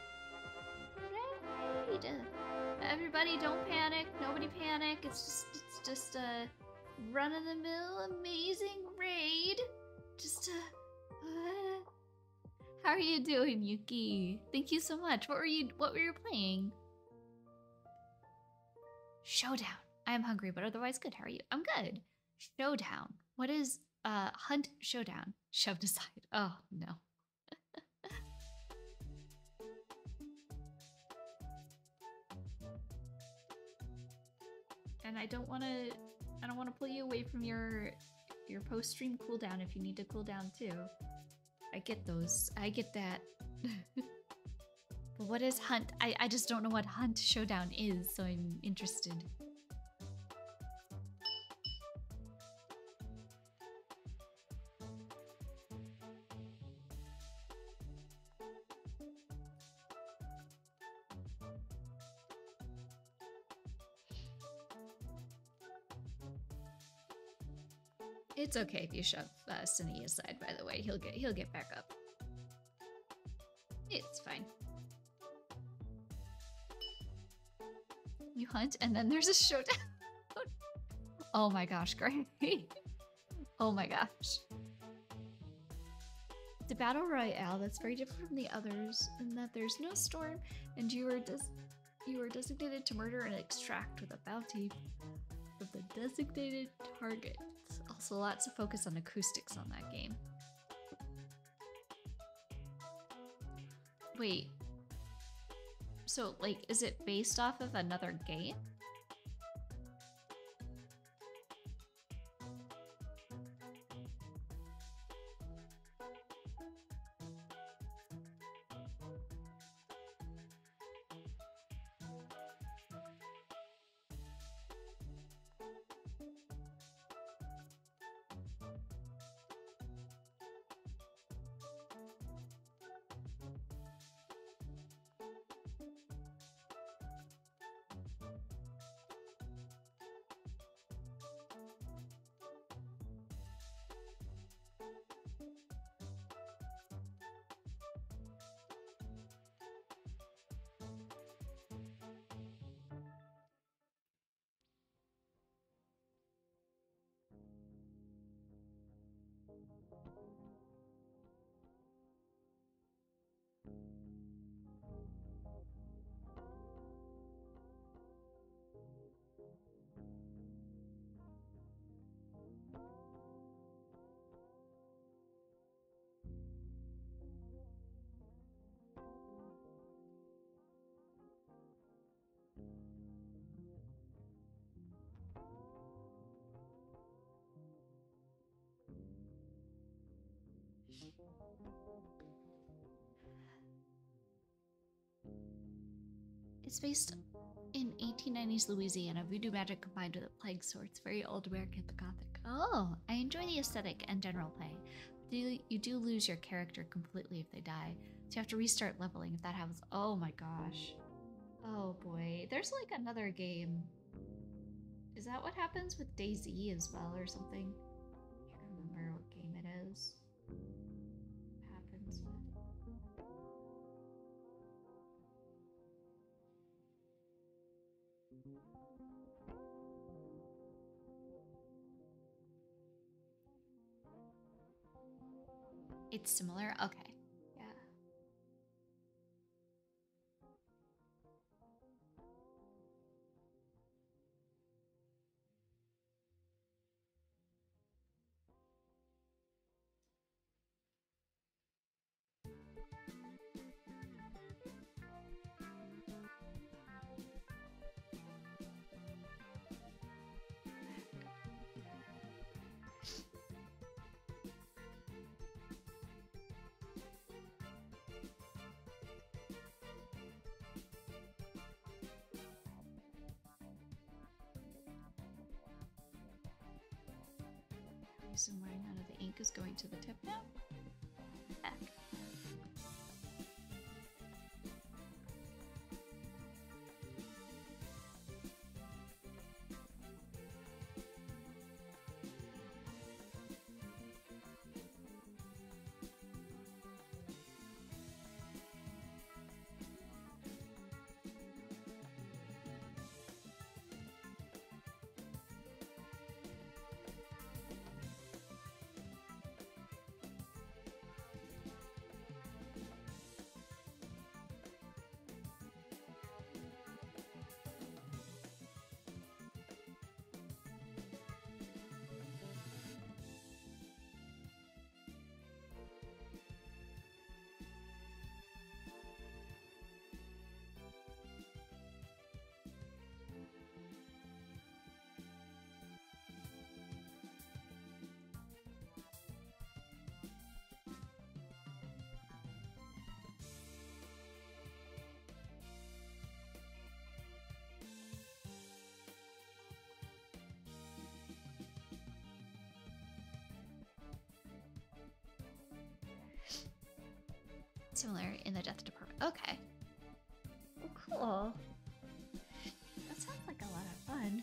Right. Everybody don't panic. Nobody panic. It's just a run-of-the-mill amazing raid. How are you doing, Yuki? Thank you so much. What were you playing? Showdown. I am hungry, but otherwise good. How are you? I'm good. Showdown. What is Hunt Showdown? Shoved aside. Oh no. And I don't want to pull you away from your post-stream cooldown if you need to cool down too. I get those. I get that. But what is Hunt? I just don't know what Hunt Showdown is, so I'm interested. It's okay if you shove Sunny aside, by the way. He'll get back up. It's fine. You hunt and then there's a showdown. Oh my gosh, great. Oh my gosh. It's a battle royale that's very different from the others in that there's no storm and you are designated to murder and extract with a bounty of the designated target. Also lots of focus on acoustics on that game. Wait. So, like, is it based off of another game? It's based in 1890s Louisiana. Voodoo magic combined with a plague sword. It's very old American Gothic. Oh, I enjoy the aesthetic and general play. But you do lose your character completely if they die. So you have to restart leveling if that happens. Oh my gosh. Oh boy. There's like another game. Is that what happens with DayZ as well or something? I can't remember what game it is. What happens with... It's similar? Okay. Yeah. Somewhere none of the ink is going to the tip now. Heck. Similar in the death department. Okay. Oh, cool. That sounds like a lot of fun.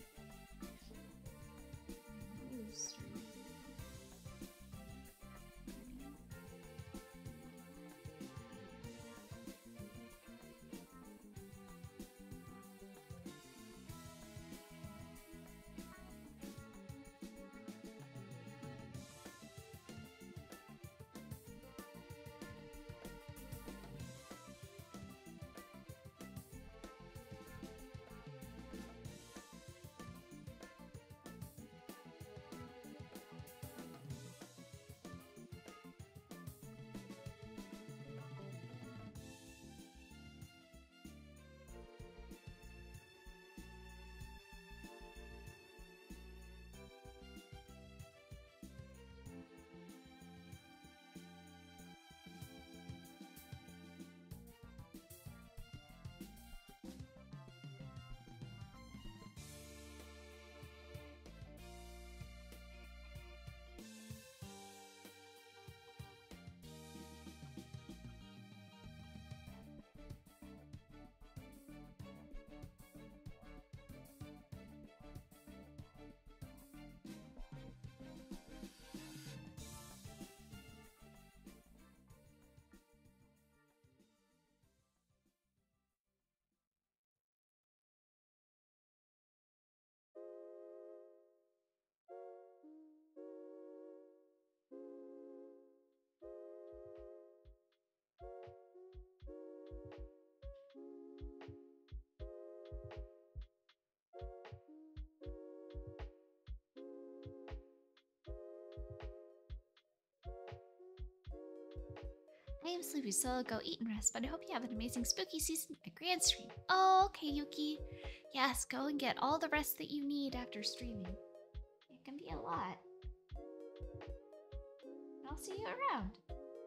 I am sleepy, so go eat and rest, but I hope you have an amazing spooky season at Grand Stream. Oh, okay, Yuki. Yes, go and get all the rest that you need after streaming. It can be a lot. I'll see you around.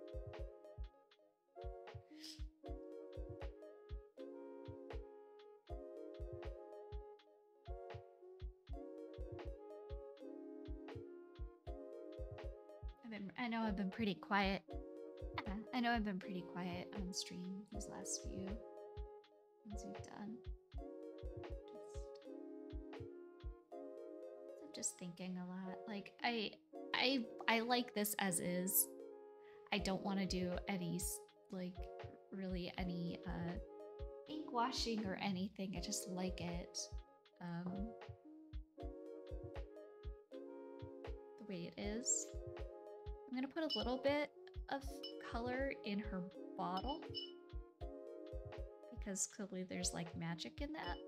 I know I've been pretty quiet. Yeah, I know I've been pretty quiet on stream these last few ones we've done. I'm just thinking a lot. Like I like this as is. I don't want to do any like really any ink washing or anything. I just like it the way it is. I'm gonna put a little bit of color in her bottle because clearly there's like magic in that.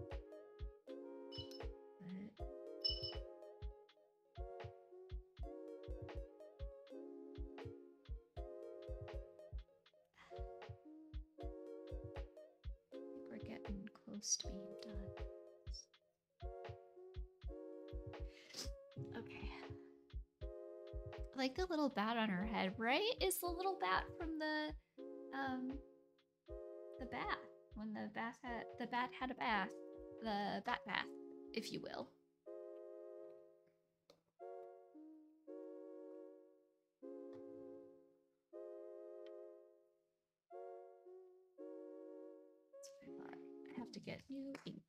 We're getting close to being done. Okay. I like the little bat on her head, right? It's the little bat from the bath. When the bat had a bath. The bat bath, if you will. That's what I thought. I have to get new ink.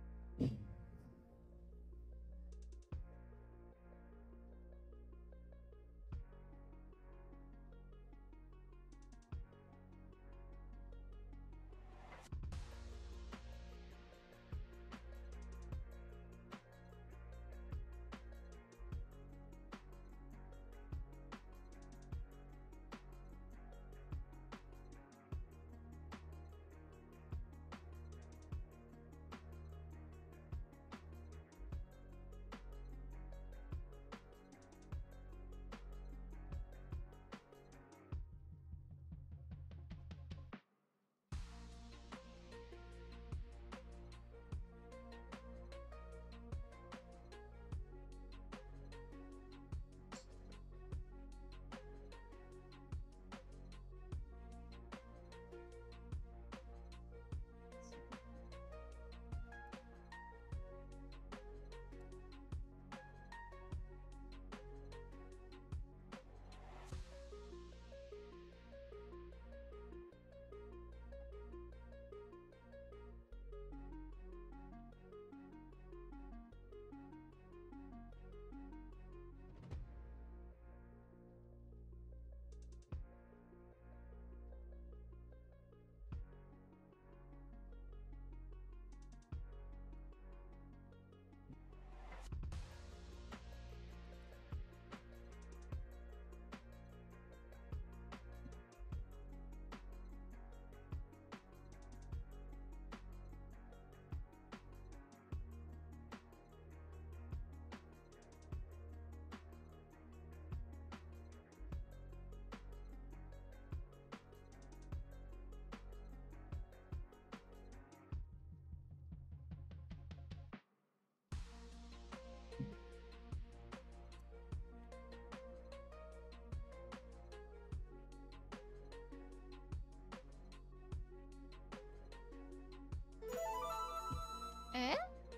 Eh?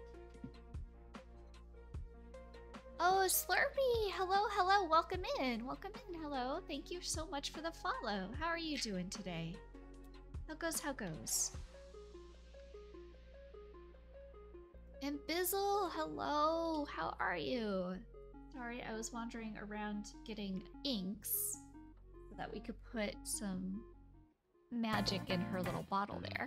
Oh, Slurpee! Hello, hello, welcome in. Welcome in, hello. Thank you so much for the follow. How are you doing today? How goes, how goes? And Bizzle, hello. How are you? Sorry, I was wandering around getting inks so that we could put some magic in her little bottle there.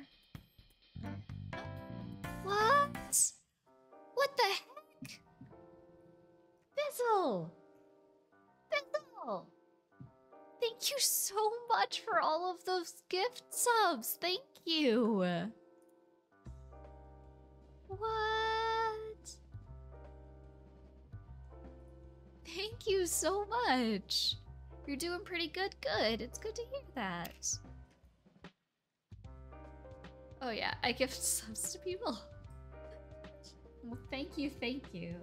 What? What the heck? Bizzle! Bizzle! Thank you so much for all of those gift subs. Thank you. What? Thank you so much. You're doing pretty good. Good. It's good to hear that. Oh yeah, I gift subs to people. Well, thank you, thank you.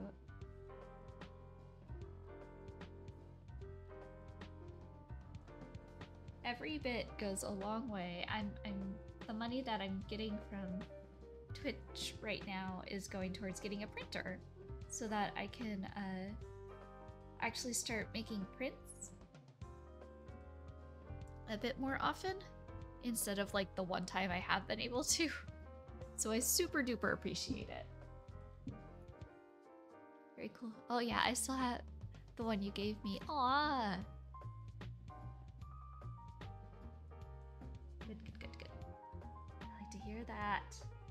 Every bit goes a long way. The money that I'm getting from Twitch right now is going towards getting a printer so that I can actually start making prints a bit more often instead of like the one time I have been able to. So I super duper appreciate it. Very cool. Oh yeah, I still have the one you gave me. Aww. Good, good, good, good. I like to hear that.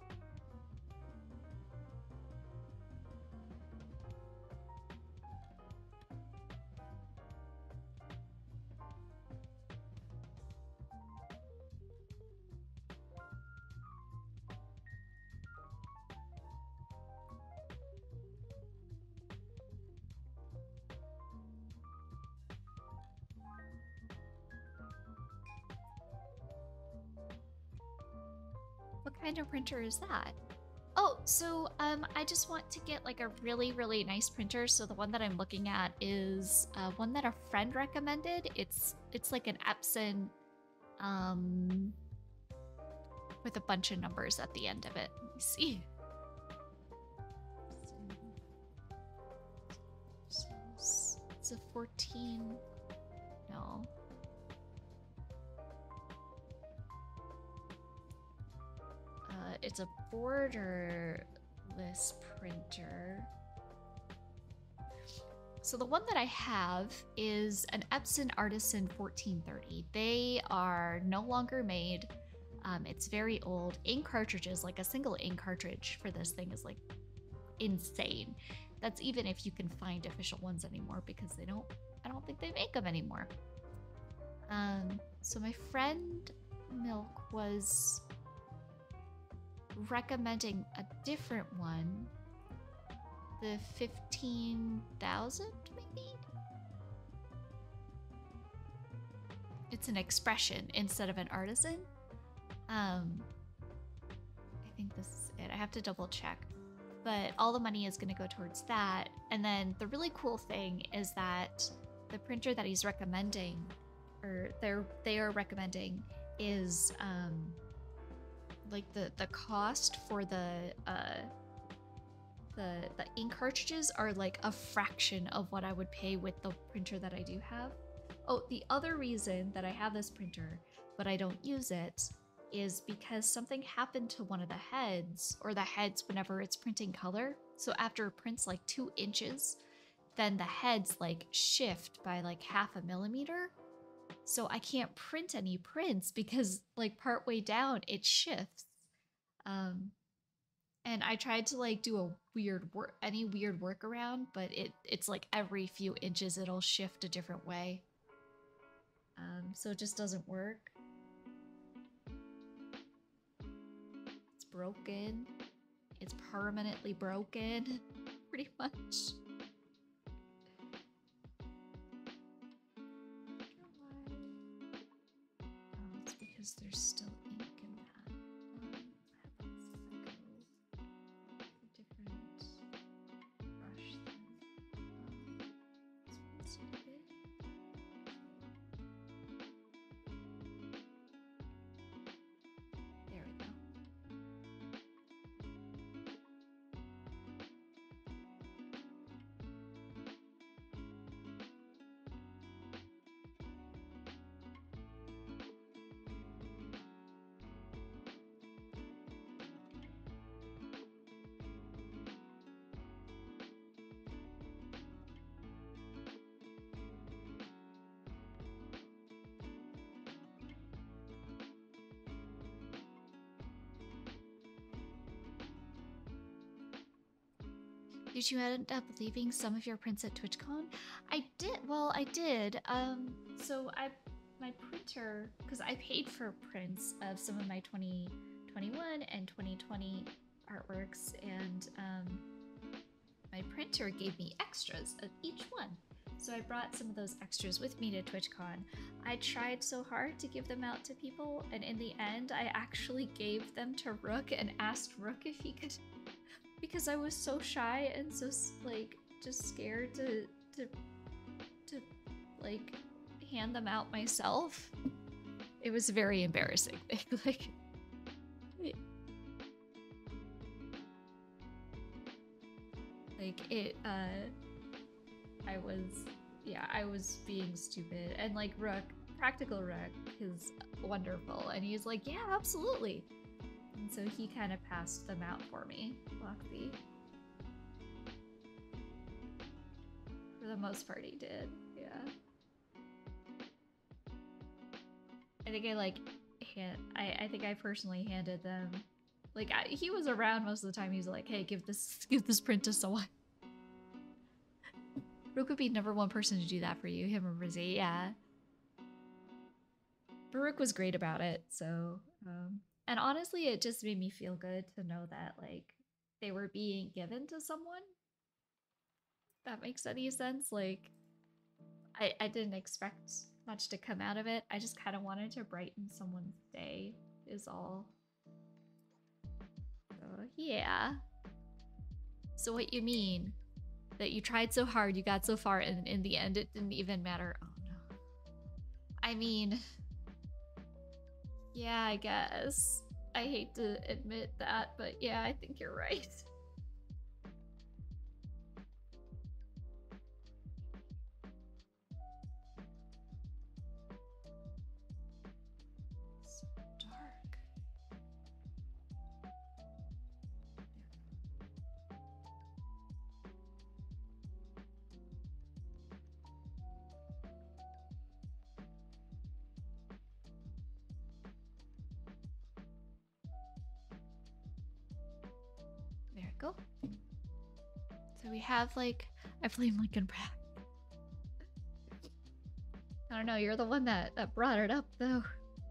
What kind of printer is that? Oh, so I just want to get like a really, really nice printer. So the one that I'm looking at is one that a friend recommended. It's like an Epson with a bunch of numbers at the end of it. Let me see. It's a 14. No. It's a borderless printer. So the one that I have is an Epson Artisan 1430. They are no longer made. It's very old. Ink cartridges, like a single ink cartridge for this thing is like insane. That's even if you can find official ones anymore, because I don't think they make them anymore. So my friend Milk was recommending a different one, the 15,000 maybe? It's an Expression instead of an Artisan. I think this is it. I have to double check, but all the money is going to go towards that. And then the really cool thing is that the printer that he's recommending, or they are recommending, is like the cost for the ink cartridges are like a fraction of what I would pay with the printer that I do have. Oh, the other reason that I have this printer but I don't use it is because something happened to one of the heads, or the heads whenever it's printing color. So after it prints like 2 inches, then the heads like shift by like 0.5 millimeter. So I can't print any prints because like partway down it shifts. And I tried to like do a weird workaround, but it's like every few inches it'll shift a different way. So it just doesn't work. It's broken. It's permanently broken, pretty much. It's because there's still ink in that. Different brush thing. Let's rinse it a bit. There we go. Did you end up leaving some of your prints at TwitchCon? I did. Well, I did. So my printer, because I paid for prints of some of my 2021 and 2020 artworks, and my printer gave me extras of each one. So I brought some of those extras with me to TwitchCon. I tried so hard to give them out to people, and in the end, I actually gave them to Rook and asked Rook if he could, because I was so shy and so like just scared to like hand them out myself. It was a very embarrassing thing. I was being stupid, and like Rook Practical Rec is wonderful. And he's like, yeah, absolutely. And so he kind of passed them out for me, Loxy. For the most part, he did. Yeah. I think I think I personally handed them. Like he was around most of the time. He was like, "Hey, give this print to someone." Rook would be #1 person to do that for you. Him or Rizzy, yeah. Baruch was great about it. So, and honestly, it just made me feel good to know that like they were being given to someone. That makes any sense. Like, I didn't expect much to come out of it. I just kind of wanted to brighten someone's day. Is all. Yeah. So what you mean? That you tried so hard, you got so far, and in the end it didn't even matter? Oh no. I mean... Yeah, I guess. I hate to admit that, but yeah, I think you're right. Go. So we have like I blame Lincoln Pratt. I don't know, you're the one that brought it up though.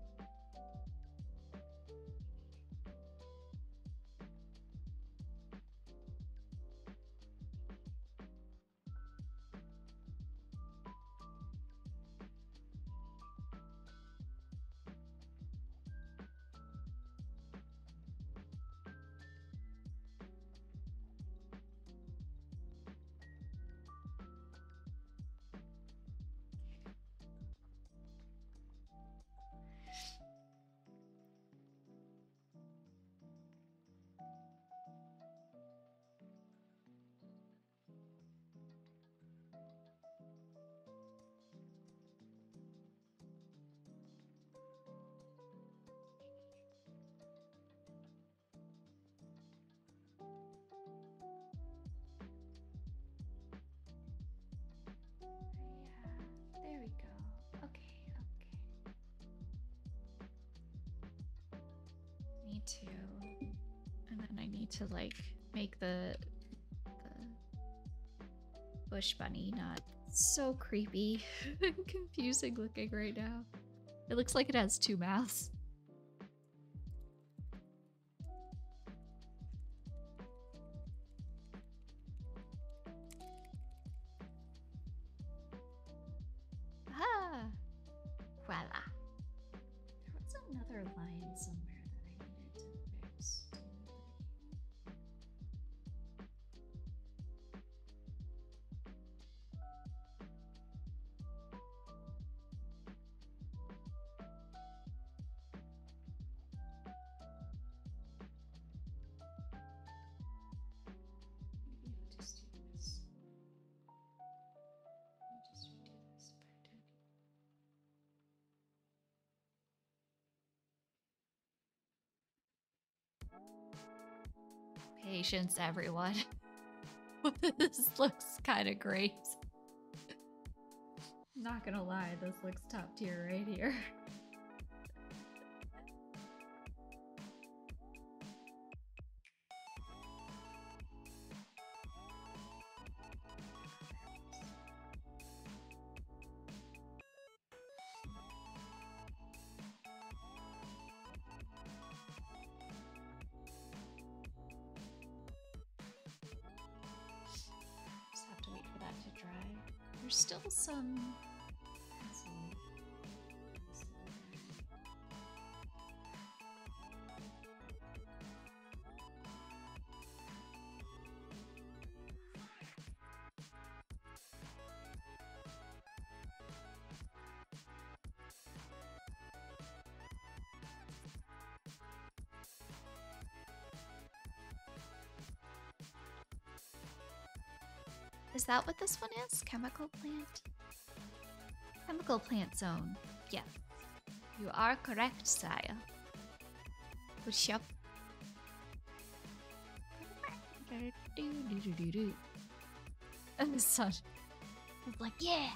There we go. Okay. Me too. And then I need to like make the bush bunny not so creepy and confusing looking right now. It looks like it has 2 mouths. Ah! Voila. There was another line somewhere that I needed to fix. Patience, everyone. This looks kind of great. Not gonna lie, this looks top tier right here. There's still some... Is that what this one is? Chemical plant? Chemical plant zone. Yes. You are correct, sire. Push up. And the sun. It's like, yeah.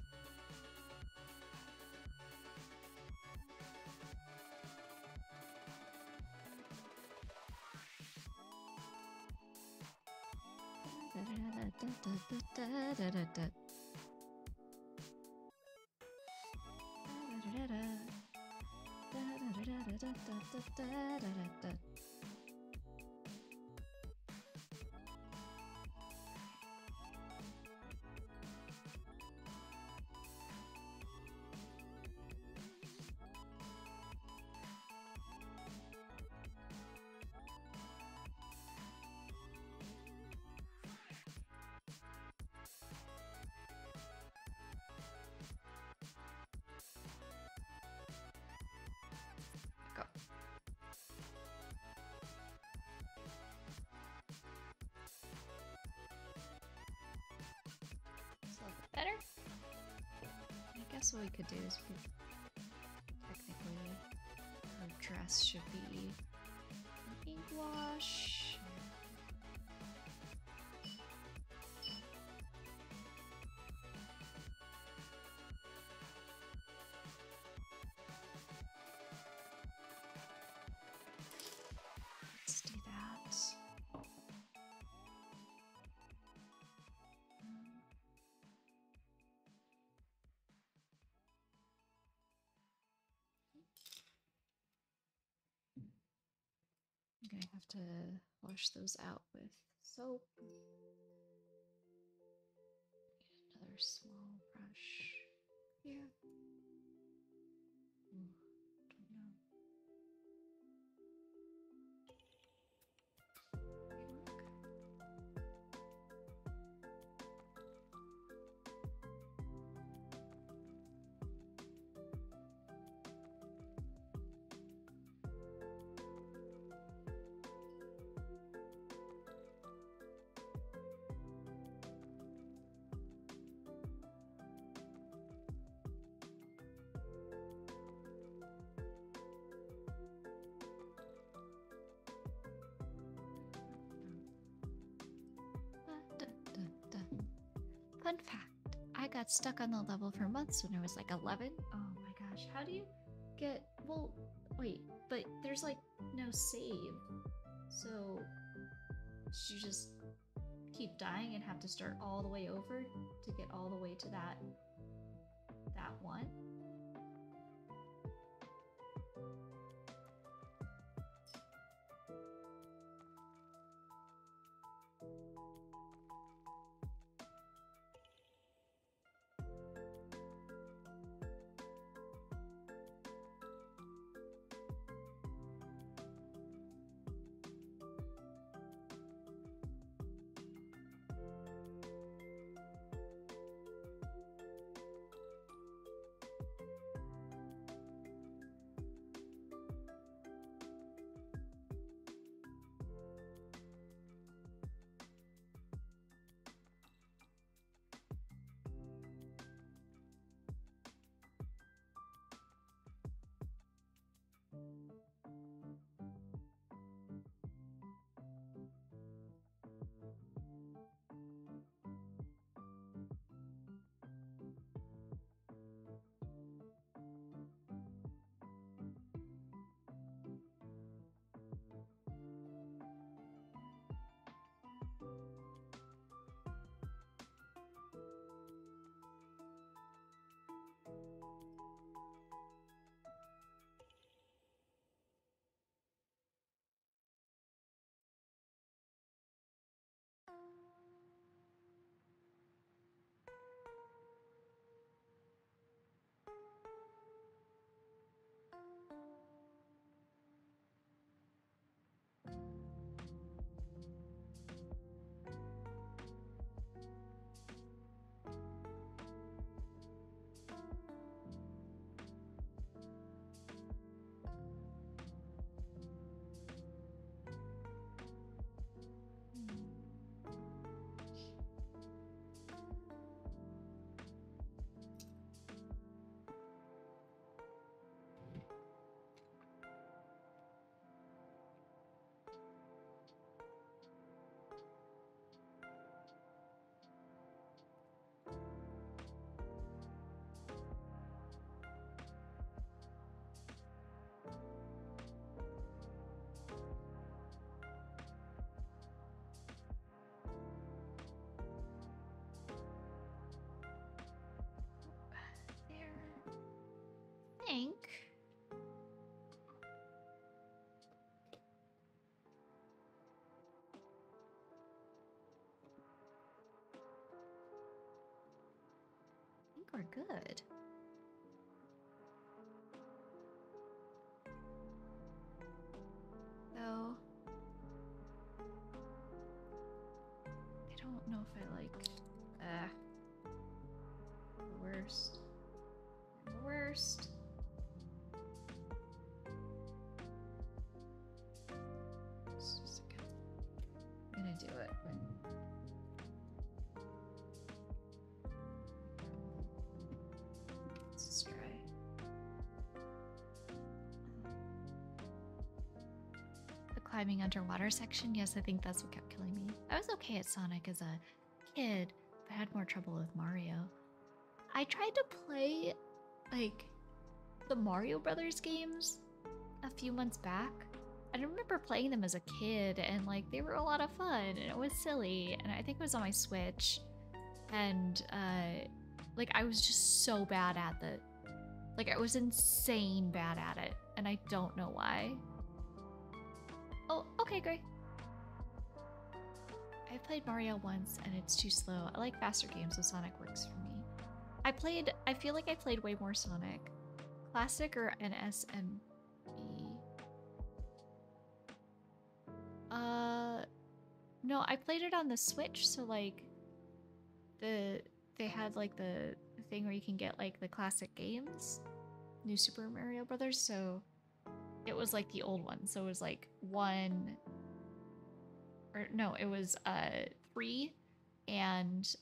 Go. It's a little bit better. I guess what we could do is technically her dress should be an ink wash. Let's do that. I'm gonna have to wash those out with soap. Another small brush here. Ooh, don't know. Fun fact, I got stuck on the level for months when I was like 11. Oh my gosh, how do you get, well, wait, but there's like no save. So you just keep dying and have to start all the way over to get all the way to that one? good. So I don't know if I like the worst. The worst. Just a second. I'm gonna do it. Let's just try. The climbing underwater section, yes, I think that's what kept killing me. I was okay at Sonic as a kid, but I had more trouble with Mario. I tried to play, like, the Mario Brothers games a few months back. I remember playing them as a kid, and, like, they were a lot of fun, and it was silly, and I think it was on my Switch. And, like, I was just so bad at it. Like, I was insane bad at it, and I don't know why. Oh, okay, great. I played Mario once, and it's too slow. I like faster games, so Sonic works for me. I feel like I played way more Sonic. Classic or an SMB? No, I played it on the Switch, so like they had like the thing where you can get like the classic games, New Super Mario Brothers, so it was like the old one. So it was like 1 or no, it was 3 and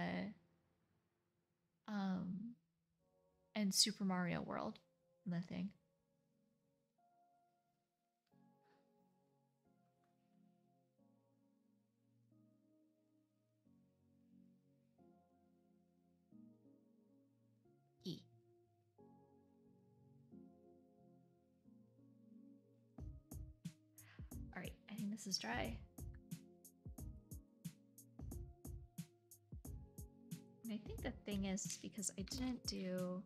Super Mario World, the thing. All right, I think this is dry. And I think the thing is because I didn't do...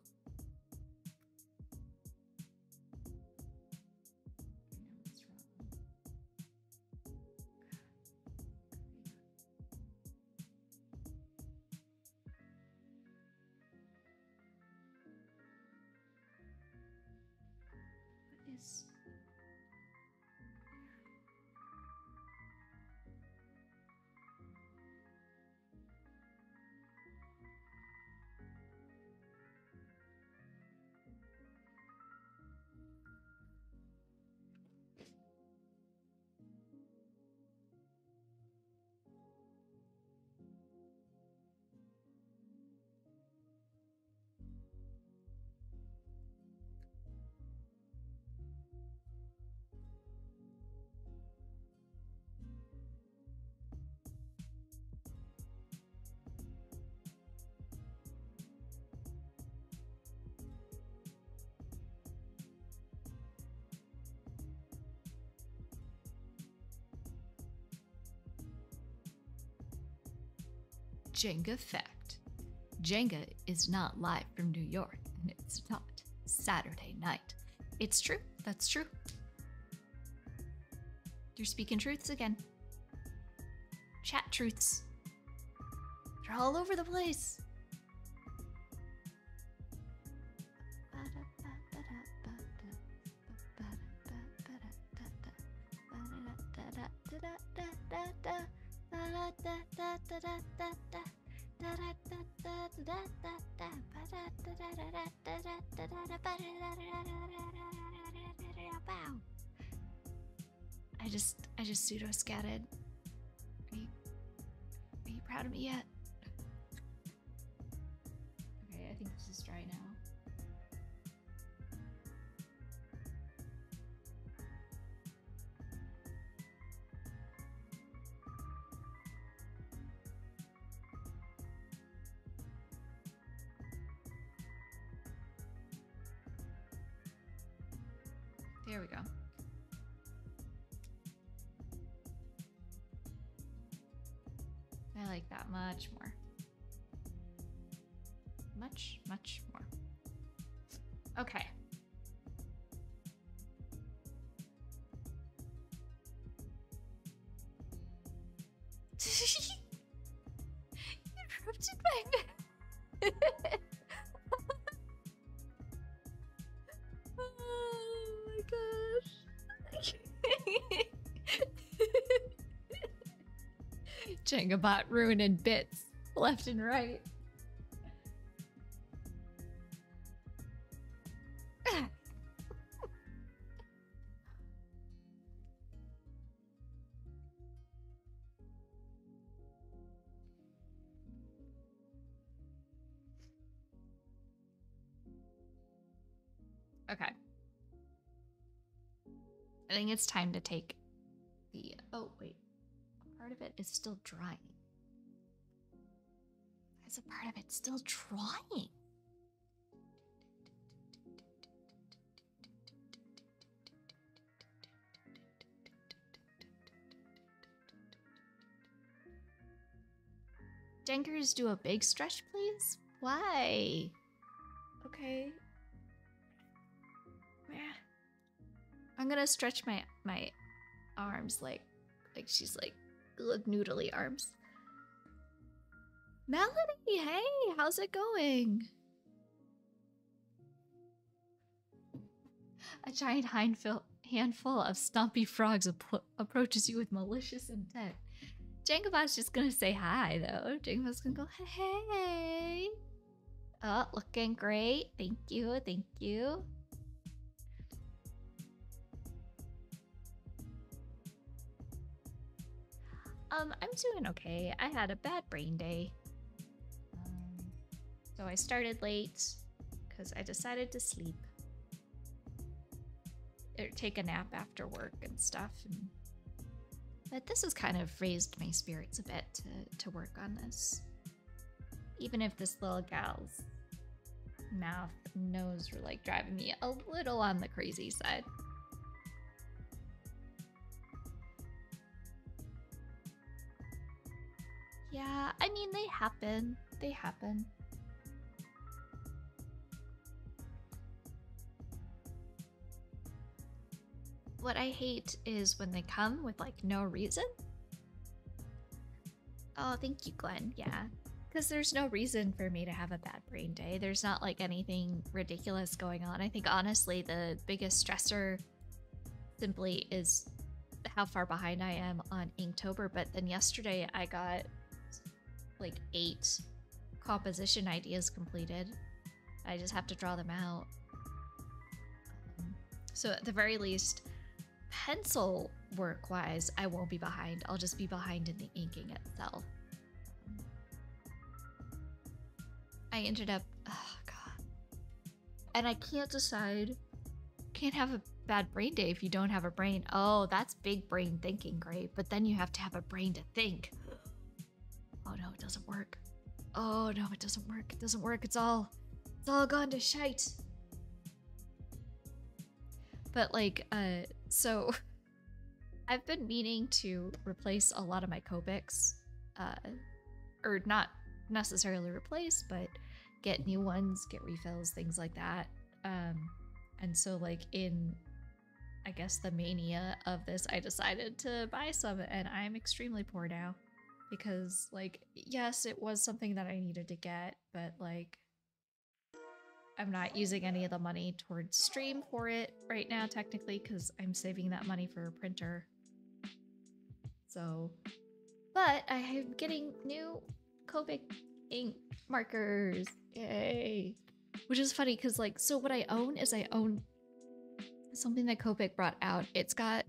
What is... Jenga fact. Jenga is not live from New York, and it's not Saturday night. It's true. That's true. You're speaking truths again. Chat truths. They're all over the place. I just pseudo scatted. Are you proud of me yet? Okay, I think this is dry now. There we go. I like that much more. Much, much more. Okay. You interrupted my gosh. Jengabot ruining bits left and right. Okay. I think it's time to take the... Oh, wait. Part of it is still drying. There's a part of it still drying. Jenkers, do a big stretch, please? Why? Okay. I'm gonna stretch my arms like she's like noodly arms. Melody, hey, how's it going? A giant handful of stompy frogs approaches you with malicious intent. Jengabot's just gonna say hi though. Jengabot's gonna go, hey. Oh, looking great. Thank you, thank you. I'm doing okay. I had a bad brain day. So I started late because I decided to sleep. Or take a nap after work and stuff. But this has kind of raised my spirits a bit to work on this. Even if this little gal's mouth and nose were like driving me a little on the crazy side. Yeah, I mean, they happen. They happen. What I hate is when they come with, like, no reason. Oh, thank you, Glenn. Yeah. Because there's no reason for me to have a bad brain day. There's not, like, anything ridiculous going on. I think, honestly, the biggest stressor simply is how far behind I am on Inktober. But then yesterday I got like 8 composition ideas completed. I just have to draw them out. So at the very least, pencil work wise, I won't be behind. I'll just be behind in the inking itself. I ended up, oh god. And I can't decide, can't have a bad brain day if you don't have a brain. Oh, that's big brain thinking, great. But then you have to have a brain to think. Oh no, it doesn't work. Oh no, it doesn't work. It doesn't work. It's all gone to shite. But like, so I've been meaning to replace a lot of my Copics, or not necessarily replace, but get new ones, get refills, things like that. And so like in, I guess the mania of this, I decided to buy some, and I'm extremely poor now. Because, like, yes, it was something that I needed to get, but, like, I'm not using any of the money towards stream for it right now, technically, because I'm saving that money for a printer. So, but I am getting new Copic ink markers. Yay. Which is funny, because, like, so what I own is I own something that Copic brought out. It's got,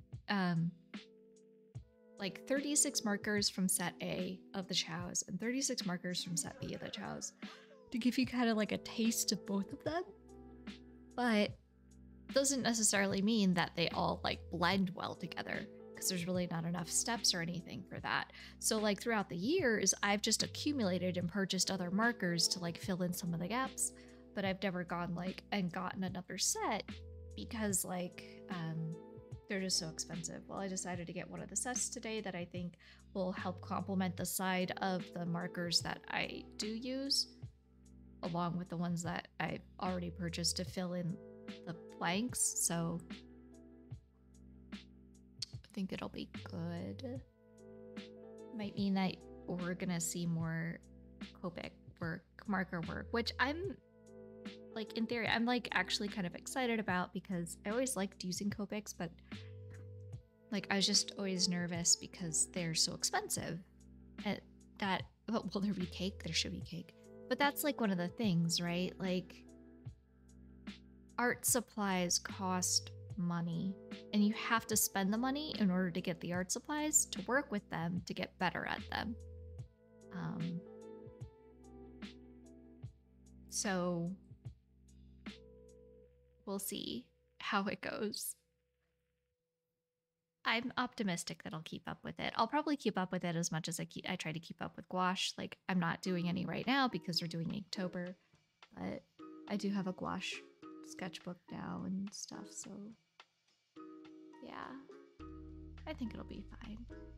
like 36 markers from set A of the Chows and 36 markers from set B of the Chows to give you kind of like a taste of both of them. But doesn't necessarily mean that they all like blend well together because there's really not enough steps or anything for that. So like throughout the years, I've just accumulated and purchased other markers to like fill in some of the gaps, but I've never gone like and gotten another set because like, they're just so expensive. Well, I decided to get one of the sets today that I think will help complement the side of the markers that I do use, along with the ones that I've already purchased to fill in the blanks. So I think it'll be good. Might mean that we're gonna see more Copic work, marker work, which I'm like in theory, I'm like actually kind of excited about, because I always liked using Copics, but like I was just always nervous because they're so expensive. And that, well, will there be cake? There should be cake. But that's like one of the things, right? Like art supplies cost money, and you have to spend the money in order to get the art supplies to work with them to get better at them. So we'll see how it goes. I'm optimistic that I'll keep up with it. I'll probably keep up with it as much as I try to keep up with gouache. Like, I'm not doing any right now because we're doing Inktober, but I do have a gouache sketchbook now and stuff, so yeah, I think it'll be fine.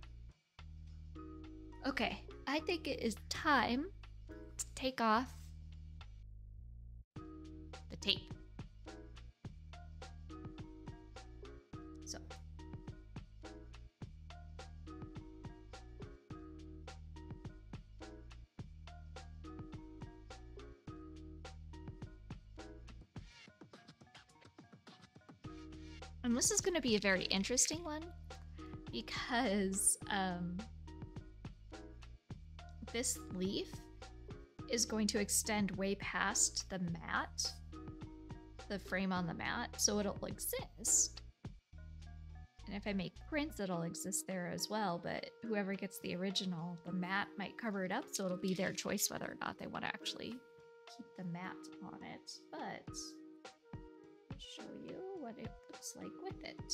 Okay, I think it is time to take off the tape. So. And this is going to be a very interesting one because this leaf is going to extend way past the mat, the frame on the mat, so it'll exist. And if I make prints, it'll exist there as well, but whoever gets the original, the mat might cover it up, so it'll be their choice whether or not they want to actually keep the mat on it. But I'll show you what it looks like with it.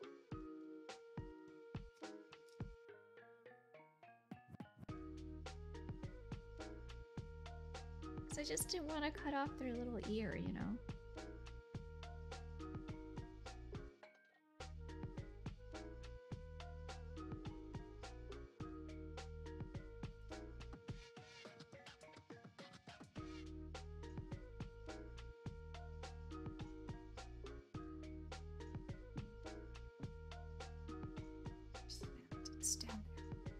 I just didn't want to cut off their little ear, you know? It's down there.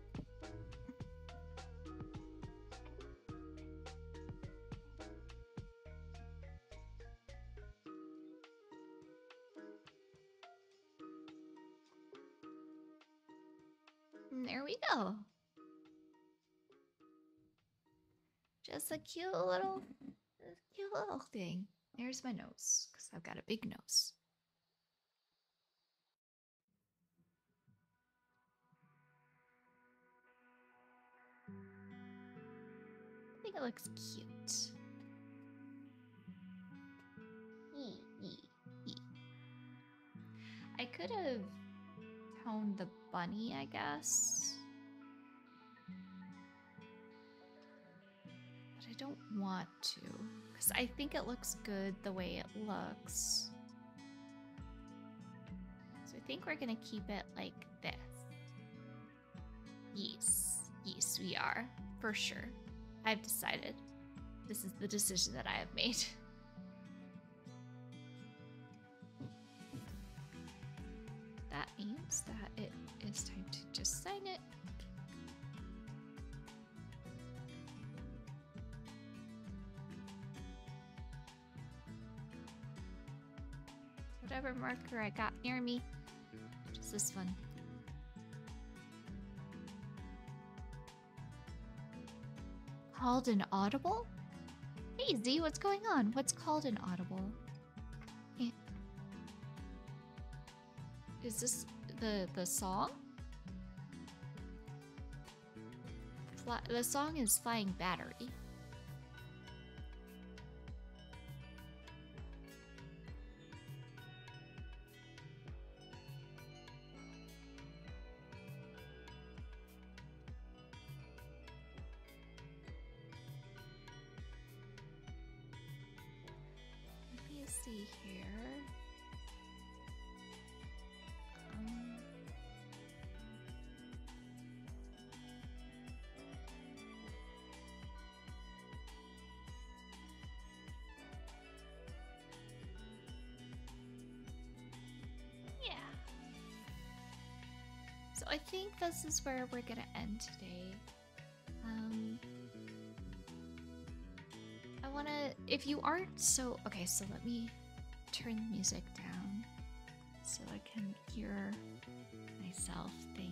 And there we go. Just a cute little thing. There's my nose, because I've got a big nose. I think it looks cute. I could have toned the bunny, I guess. But I don't want to, because I think it looks good the way it looks. So I think we're gonna keep it like this. Yes, we are, for sure. I've decided. This is the decision that I have made. That means that it is time to just sign it. Whatever marker I got near me, just this one. Called an audible? Hey Z, what's going on? What's called an audible? Is this the song? The song is Flying Battery. Let me see here. So I think this is where we're gonna end today. I wanna if you aren't so... Okay, so let me turn the music down so I can hear myself think.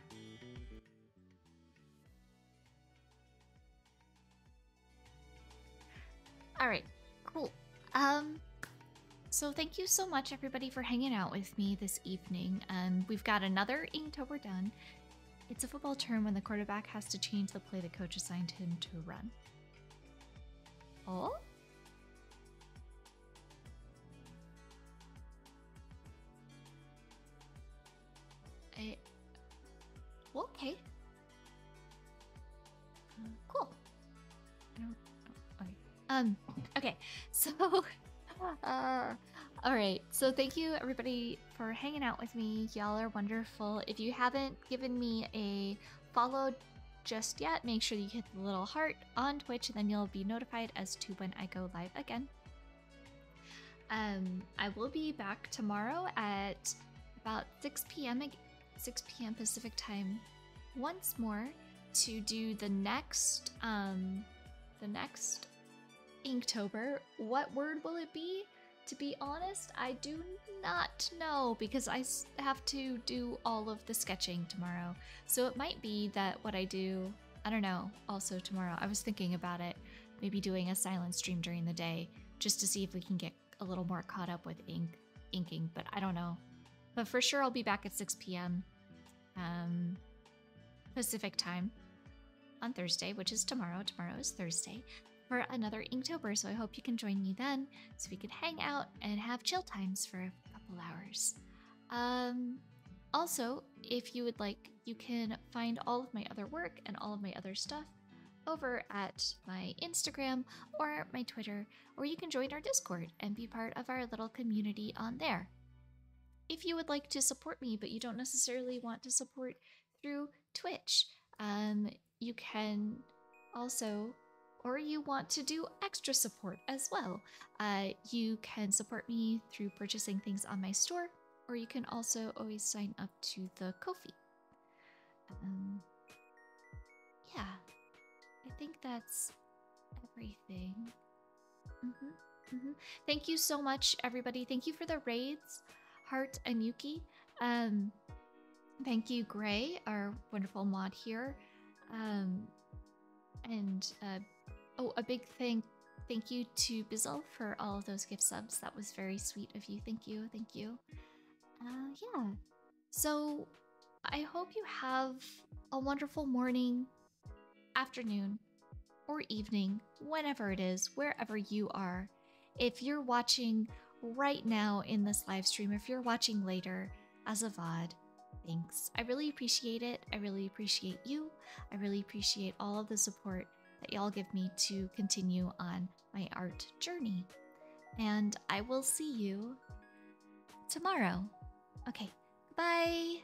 All right, cool. So thank you so much, everybody, for hanging out with me this evening. We've got another Inktober done. It's a football term when the quarterback has to change the play the coach assigned him to run. Oh? Okay. Cool. Okay. So, all right. So thank you everybody for hanging out with me. Y'all are wonderful. If you haven't given me a follow just yet, make sure you hit the little heart on Twitch, and then you'll be notified as to when I go live again. I will be back tomorrow at about 6 p.m. Pacific time once more to do the next Inktober. What word will it be? To be honest, I do not know because I have to do all of the sketching tomorrow. So it might be that what I do, I don't know, also tomorrow. I was thinking about it, maybe doing a silent stream during the day just to see if we can get a little more caught up with inking, but I don't know. But for sure I'll be back at 6 p.m. Pacific time on Thursday, which is tomorrow. Tomorrow is Thursday, for another Inktober, so I hope you can join me then so we can hang out and have chill times for a couple hours. Also, if you would like, you can find all of my other work and all of my other stuff over at my Instagram or my Twitter, or you can join our Discord and be part of our little community on there. If you would like to support me, but you don't necessarily want to support through Twitch, you can also, or you want to do extra support as well, you can support me through purchasing things on my store, or you can also always sign up to the Ko-fi. Yeah, I think that's everything. Thank you so much, everybody. Thank you for the raids, Heart and Yuki. Thank you, Gray, our wonderful mod here. Oh, a big thank you to Bizzle for all of those gift subs. That was very sweet of you. Thank you. Yeah. So I hope you have a wonderful morning, afternoon, or evening, whenever it is, wherever you are. If you're watching right now in this live stream, if you're watching later as a VOD, thanks. I really appreciate it. I really appreciate you. I really appreciate all of the support that y'all give me to continue on my art journey. And I will see you tomorrow. Okay, bye.